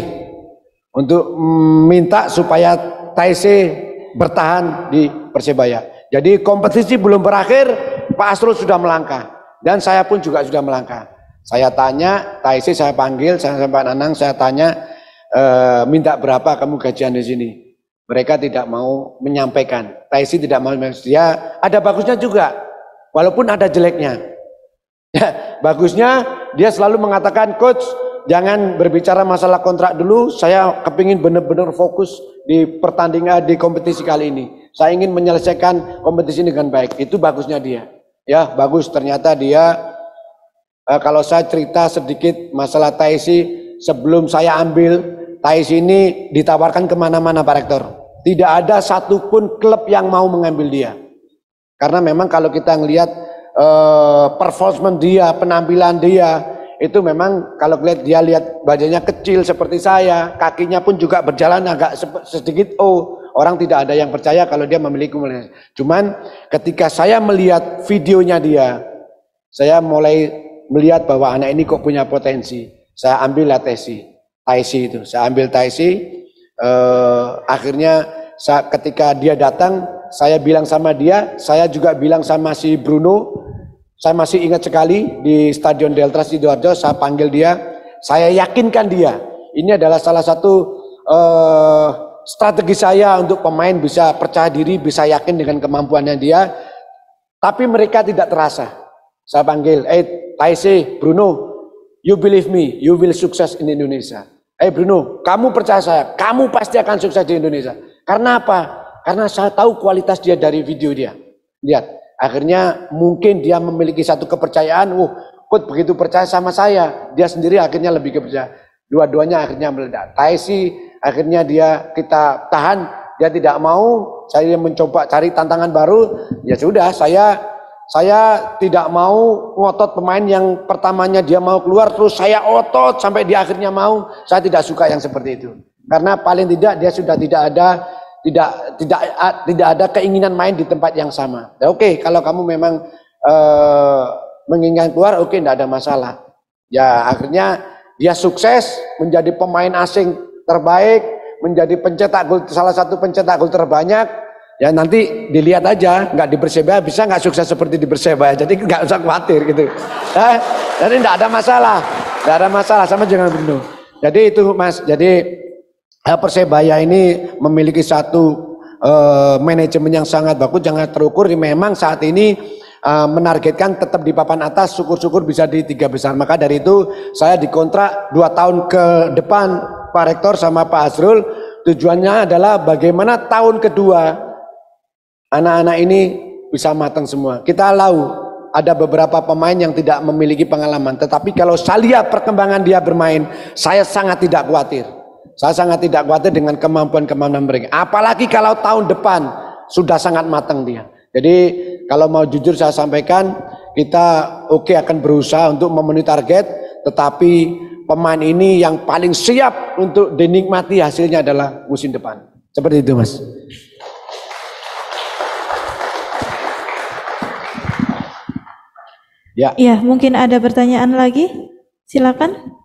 untuk minta supaya Taisi bertahan di Persebaya. Jadi kompetisi belum berakhir, Pak Asrul sudah melangkah dan saya pun juga sudah melangkah. Saya tanya Taisi, saya panggil, saya Pak Nanang, saya tanya e, minta berapa kamu gajian di sini. Mereka tidak mau menyampaikan. Taisi tidak mau, dia ada bagusnya juga, walaupun ada jeleknya. Ya, bagusnya dia selalu mengatakan, coach jangan berbicara masalah kontrak dulu, saya kepingin benar-benar fokus di pertandingan di kompetisi kali ini. Saya ingin menyelesaikan kompetisi ini dengan baik. Itu bagusnya dia. Ya bagus, ternyata dia eh, kalau saya cerita sedikit masalah Taisi, sebelum saya ambil Taisi ini ditawarkan kemana-mana Pak Rektor. Tidak ada satupun klub yang mau mengambil dia. Karena memang kalau kita ngelihat Uh, performance dia, penampilan dia itu memang kalau lihat dia lihat badannya kecil seperti saya, kakinya pun juga berjalan agak sedikit oh, orang tidak ada yang percaya kalau dia memiliki. Cuman ketika saya melihat videonya dia, saya mulai melihat bahwa anak ini kok punya potensi. Saya ambil Taisi, Taisi itu, saya ambil Taisi. Uh, akhirnya saya, ketika dia datang, saya bilang sama dia, saya juga bilang sama si Bruno. Saya masih ingat sekali di Stadion Delta Sidoarjo, saya panggil dia, saya yakinkan dia. Ini adalah salah satu uh, strategi saya untuk pemain bisa percaya diri, bisa yakin dengan kemampuannya dia. Tapi mereka tidak terasa. Saya panggil, eh Taisi, Bruno, you believe me, you will sukses in Indonesia. Eh Bruno, kamu percaya saya, kamu pasti akan sukses di Indonesia. Karena apa? Karena saya tahu kualitas dia dari video dia. Lihat. Akhirnya mungkin dia memiliki satu kepercayaan, oh, coach begitu percaya sama saya, dia sendiri akhirnya lebih kepercayaan. Dua-duanya akhirnya meledak. Taisi akhirnya dia kita tahan, dia tidak mau, saya mencoba cari tantangan baru, ya sudah saya saya tidak mau ngotot pemain yang pertamanya dia mau keluar terus saya otot sampai di akhirnya mau, saya tidak suka yang seperti itu. Karena paling tidak dia sudah tidak ada tidak tidak tidak ada keinginan main di tempat yang sama. Ya, oke, okay, kalau kamu memang uh, menginginkan keluar, oke, okay, tidak ada masalah. Ya akhirnya dia sukses menjadi pemain asing terbaik, menjadi pencetak gol, salah satu pencetak gol terbanyak. Ya nanti dilihat aja, nggak di Persebaya bisa nggak sukses seperti di Persebaya. Jadi nggak usah khawatir gitu. Eh, jadi tidak ada masalah, tidak ada masalah sama jangan Bruno. Jadi itu Mas. Jadi Persebaya ini memiliki satu uh, manajemen yang sangat bagus, jangan terukur. Memang saat ini uh, menargetkan tetap di papan atas, syukur-syukur bisa di tiga besar. Maka dari itu saya dikontrak dua tahun ke depan Pak Rektor sama Pak Azrul. Tujuannya adalah bagaimana tahun kedua anak-anak ini bisa matang semua. Kita tahu ada beberapa pemain yang tidak memiliki pengalaman. Tetapi kalau saya lihat perkembangan dia bermain, saya sangat tidak khawatir. Saya sangat tidak khawatir dengan kemampuan-kemampuan mereka. Apalagi kalau tahun depan sudah sangat matang dia. Jadi kalau mau jujur saya sampaikan, kita oke okay, akan berusaha untuk memenuhi target. Tetapi pemain ini yang paling siap untuk dinikmati hasilnya adalah musim depan. Seperti itu, Mas. Ya. Ya, mungkin ada pertanyaan lagi. Silakan.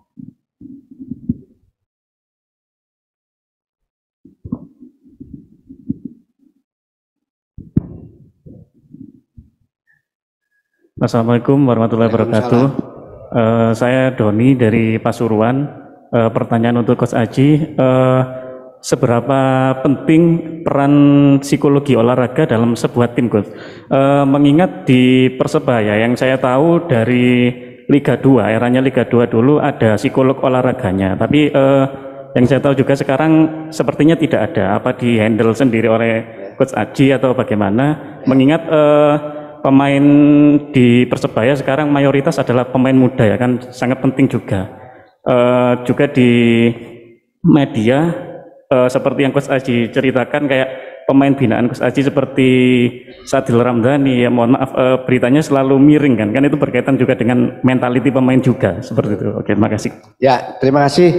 Assalamualaikum warahmatullahi wabarakatuh. Uh, saya Doni dari Pasuruan. Uh, pertanyaan untuk Coach Aji, uh, seberapa penting peran psikologi olahraga dalam sebuah tim, Coach? Uh, mengingat di Persebaya yang saya tahu dari Liga dua, eranya Liga dua dulu ada psikolog olahraganya, tapi uh, yang saya tahu juga sekarang sepertinya tidak ada. Apa di handle sendiri oleh Coach Aji atau bagaimana? Mengingat uh, pemain di Persebaya sekarang mayoritas adalah pemain muda ya kan, sangat penting juga. Uh, juga di media uh, seperti yang Coach Aji ceritakan, kayak pemain binaan Coach Aji seperti Sadil Ramdhani, ya mohon maaf uh, beritanya selalu miring kan, kan itu berkaitan juga dengan mentality pemain juga seperti itu. Oke, terima kasih. Ya, terima kasih.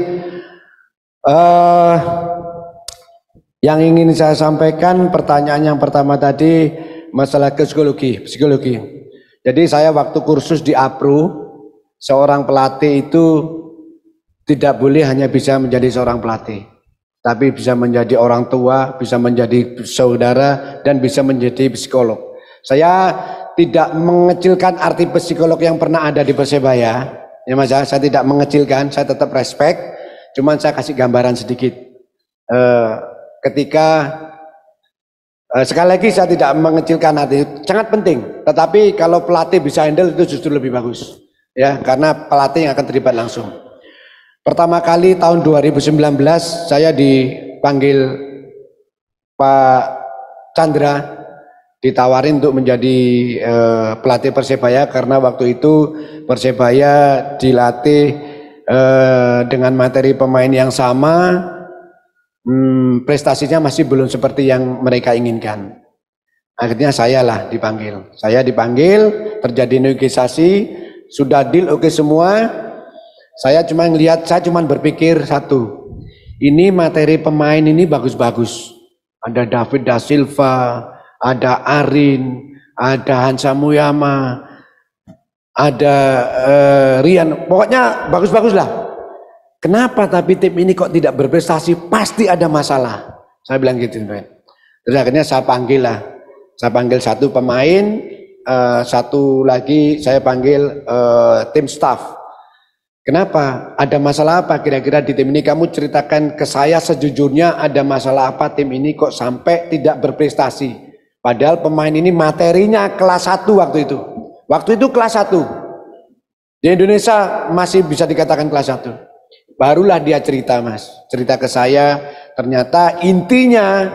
Uh, yang ingin saya sampaikan, pertanyaan yang pertama tadi masalah psikologi, psikologi. Jadi saya waktu kursus di APRO, seorang pelatih itu tidak boleh hanya bisa menjadi seorang pelatih, tapi bisa menjadi orang tua, bisa menjadi saudara, dan bisa menjadi psikolog. Saya tidak mengecilkan arti psikolog yang pernah ada di Persebaya, ya Mas, saya tidak mengecilkan, saya tetap respect, cuman saya kasih gambaran sedikit. Uh, ketika uh, sekali lagi saya tidak mengecilkan arti, sangat penting. Tetapi kalau pelatih bisa handle itu justru lebih bagus, ya, karena pelatih yang akan terlibat langsung. Pertama kali tahun dua ribu sembilan belas saya dipanggil Pak Chandra, ditawarin untuk menjadi uh, pelatih Persebaya karena waktu itu Persebaya dilatih uh, dengan materi pemain yang sama, hmm, prestasinya masih belum seperti yang mereka inginkan. Akhirnya saya lah dipanggil. Saya dipanggil, terjadi negosiasi, sudah deal oke okay semua. Saya cuma ngelihat, saya cuma berpikir satu, ini materi pemain ini bagus-bagus. Ada David da Silva, ada Arin, ada Hansa Muyama, ada uh, Rian, pokoknya bagus-bagus lah. Kenapa tapi tim ini kok tidak berprestasi? Pasti ada masalah. Saya bilang gitu. Terus akhirnya saya panggil lah, saya panggil satu pemain, uh, satu lagi saya panggil uh, tim staff. Kenapa? Ada masalah apa kira-kira di tim ini? Kamu ceritakan ke saya sejujurnya, ada masalah apa tim ini kok sampai tidak berprestasi? Padahal pemain ini materinya kelas satu waktu itu. Waktu itu kelas satu. Di Indonesia masih bisa dikatakan kelas satu. Barulah dia cerita, Mas. Cerita ke saya, ternyata intinya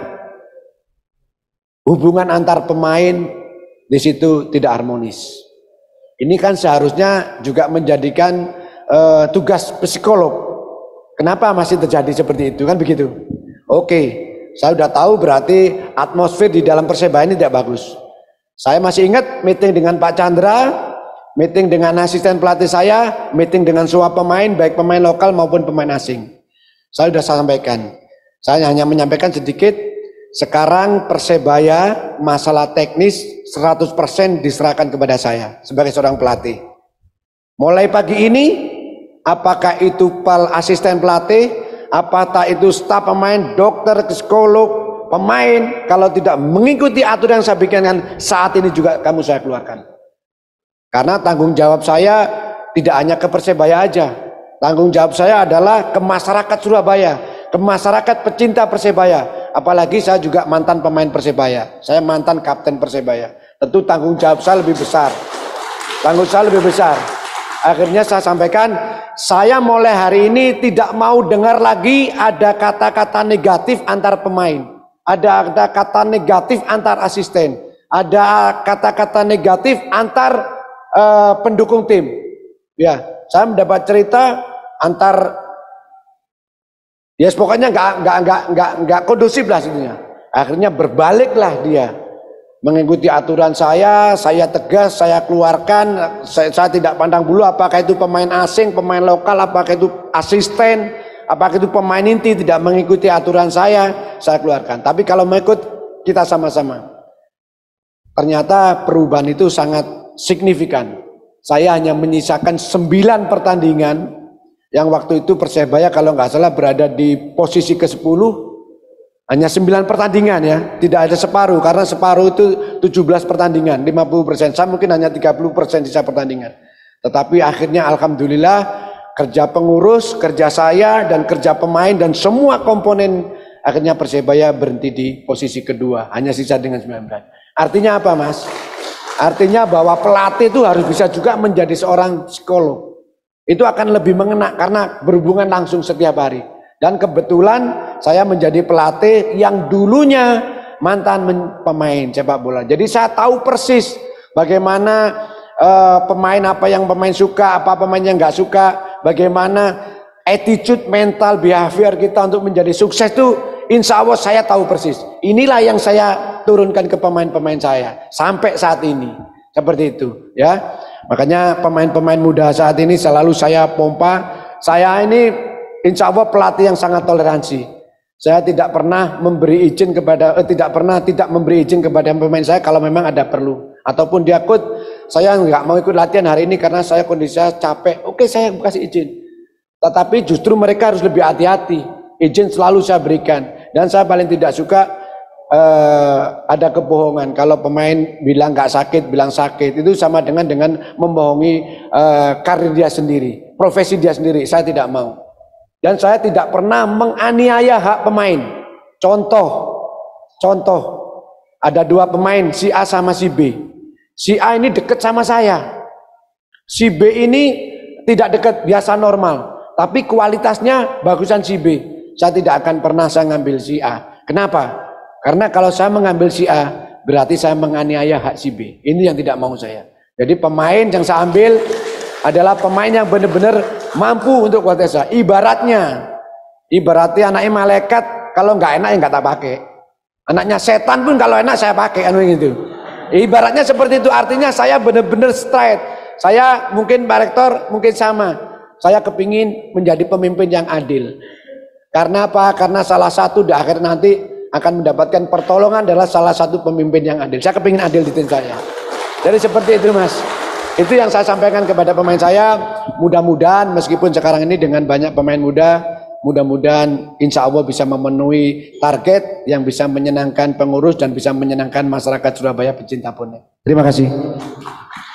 hubungan antar pemain di situ tidak harmonis. Ini kan seharusnya juga menjadikan Uh, tugas psikolog. Kenapa masih terjadi seperti itu, kan begitu? Oke, saya sudah tahu berarti atmosfer di dalam Persebaya ini tidak bagus. Saya masih ingat meeting dengan Pak Chandra, meeting dengan asisten pelatih saya, meeting dengan semua pemain, baik pemain lokal maupun pemain asing. Saya sudah sampaikan. Saya hanya menyampaikan sedikit. Sekarang Persebaya masalah teknis seratus persen diserahkan kepada saya sebagai seorang pelatih. Mulai pagi ini, apakah itu pal asisten pelatih, apakah itu staf pemain, dokter, psikolog, pemain, kalau tidak mengikuti aturan yang saya bikinkan saat ini juga kamu saya keluarkan. Karena tanggung jawab saya tidak hanya ke Persebaya aja, tanggung jawab saya adalah ke masyarakat Surabaya, ke masyarakat pecinta Persebaya. Apalagi saya juga mantan pemain Persebaya, saya mantan kapten Persebaya. Tentu tanggung jawab saya lebih besar, tanggung saya lebih besar. Akhirnya saya sampaikan, saya mulai hari ini tidak mau dengar lagi ada kata-kata negatif antar pemain, ada kata negatif antar asisten, ada kata-kata negatif antar uh, pendukung tim. Ya, saya mendapat cerita antar, ya yes, pokoknya nggak nggak nggak nggak nggak kondusif lah situnya. Akhirnya berbaliklah dia mengikuti aturan saya, saya tegas, saya keluarkan, saya, saya tidak pandang bulu apakah itu pemain asing, pemain lokal, apakah itu asisten, apakah itu pemain inti, tidak mengikuti aturan saya, saya keluarkan. Tapi kalau mengikut, kita sama-sama. Ternyata perubahan itu sangat signifikan. Saya hanya menyisakan sembilan pertandingan, yang waktu itu Persebaya kalau nggak salah berada di posisi ke sepuluh, hanya sembilan pertandingan ya, tidak ada separuh, karena separuh itu tujuh belas pertandingan, lima puluh persen, saya mungkin hanya tiga puluh persen sisa pertandingan. Tetapi akhirnya alhamdulillah kerja pengurus, kerja saya dan kerja pemain dan semua komponen, akhirnya Persebaya berhenti di posisi kedua, hanya sisa dengan sembilan belas. Artinya apa Mas? Artinya bahwa pelatih itu harus bisa juga menjadi seorang psikolog. Itu akan lebih mengena karena berhubungan langsung setiap hari. Dan kebetulan saya menjadi pelatih yang dulunya mantan pemain sepak bola. Jadi saya tahu persis bagaimana uh, pemain apa yang pemain suka, apa pemain yang nggak suka, bagaimana attitude, mental, behavior kita untuk menjadi sukses itu insya Allah saya tahu persis. Inilah yang saya turunkan ke pemain-pemain saya sampai saat ini. Seperti itu ya. Makanya pemain-pemain muda saat ini selalu saya pompa. Saya ini insya Allah pelatih yang sangat toleransi. Saya tidak pernah memberi izin kepada, eh, tidak pernah tidak memberi izin kepada pemain saya kalau memang ada perlu. Ataupun dia ikut, saya nggak mau ikut latihan hari ini karena saya kondisi saya capek. Oke, saya kasih izin. Tetapi justru mereka harus lebih hati-hati. Izin selalu saya berikan. Dan saya paling tidak suka eh, ada kebohongan. Kalau pemain bilang nggak sakit, bilang sakit, itu sama dengan dengan membohongi eh, karir dia sendiri, profesi dia sendiri. Saya tidak mau. Dan saya tidak pernah menganiaya hak pemain. Contoh, contoh, ada dua pemain, si A sama si B. Si A ini dekat sama saya. Si B ini tidak dekat, biasa normal. Tapi kualitasnya bagusan si B. Saya tidak akan pernah saya ngambil si A. Kenapa? Karena kalau saya mengambil si A, berarti saya menganiaya hak si B. Ini yang tidak mau saya. Jadi pemain yang saya ambil adalah pemain yang benar-benar mampu untuk kualitas saya. Ibaratnya, ibaratnya anaknya malaikat, kalau nggak enak ya nggak tak pakai. Anaknya setan pun kalau enak saya pakai, kan begitu. Ibaratnya seperti itu, artinya saya benar-benar straight. Saya mungkin Pak Rektor mungkin sama. Saya kepingin menjadi pemimpin yang adil. Karena apa? Karena salah satu di akhir nanti akan mendapatkan pertolongan adalah salah satu pemimpin yang adil. Saya kepingin adil di tim saya. Jadi seperti itu Mas. Itu yang saya sampaikan kepada pemain saya. Mudah-mudahan meskipun sekarang ini dengan banyak pemain muda, mudah-mudahan insya Allah bisa memenuhi target yang bisa menyenangkan pengurus dan bisa menyenangkan masyarakat Surabaya pecinta bonek. Terima kasih.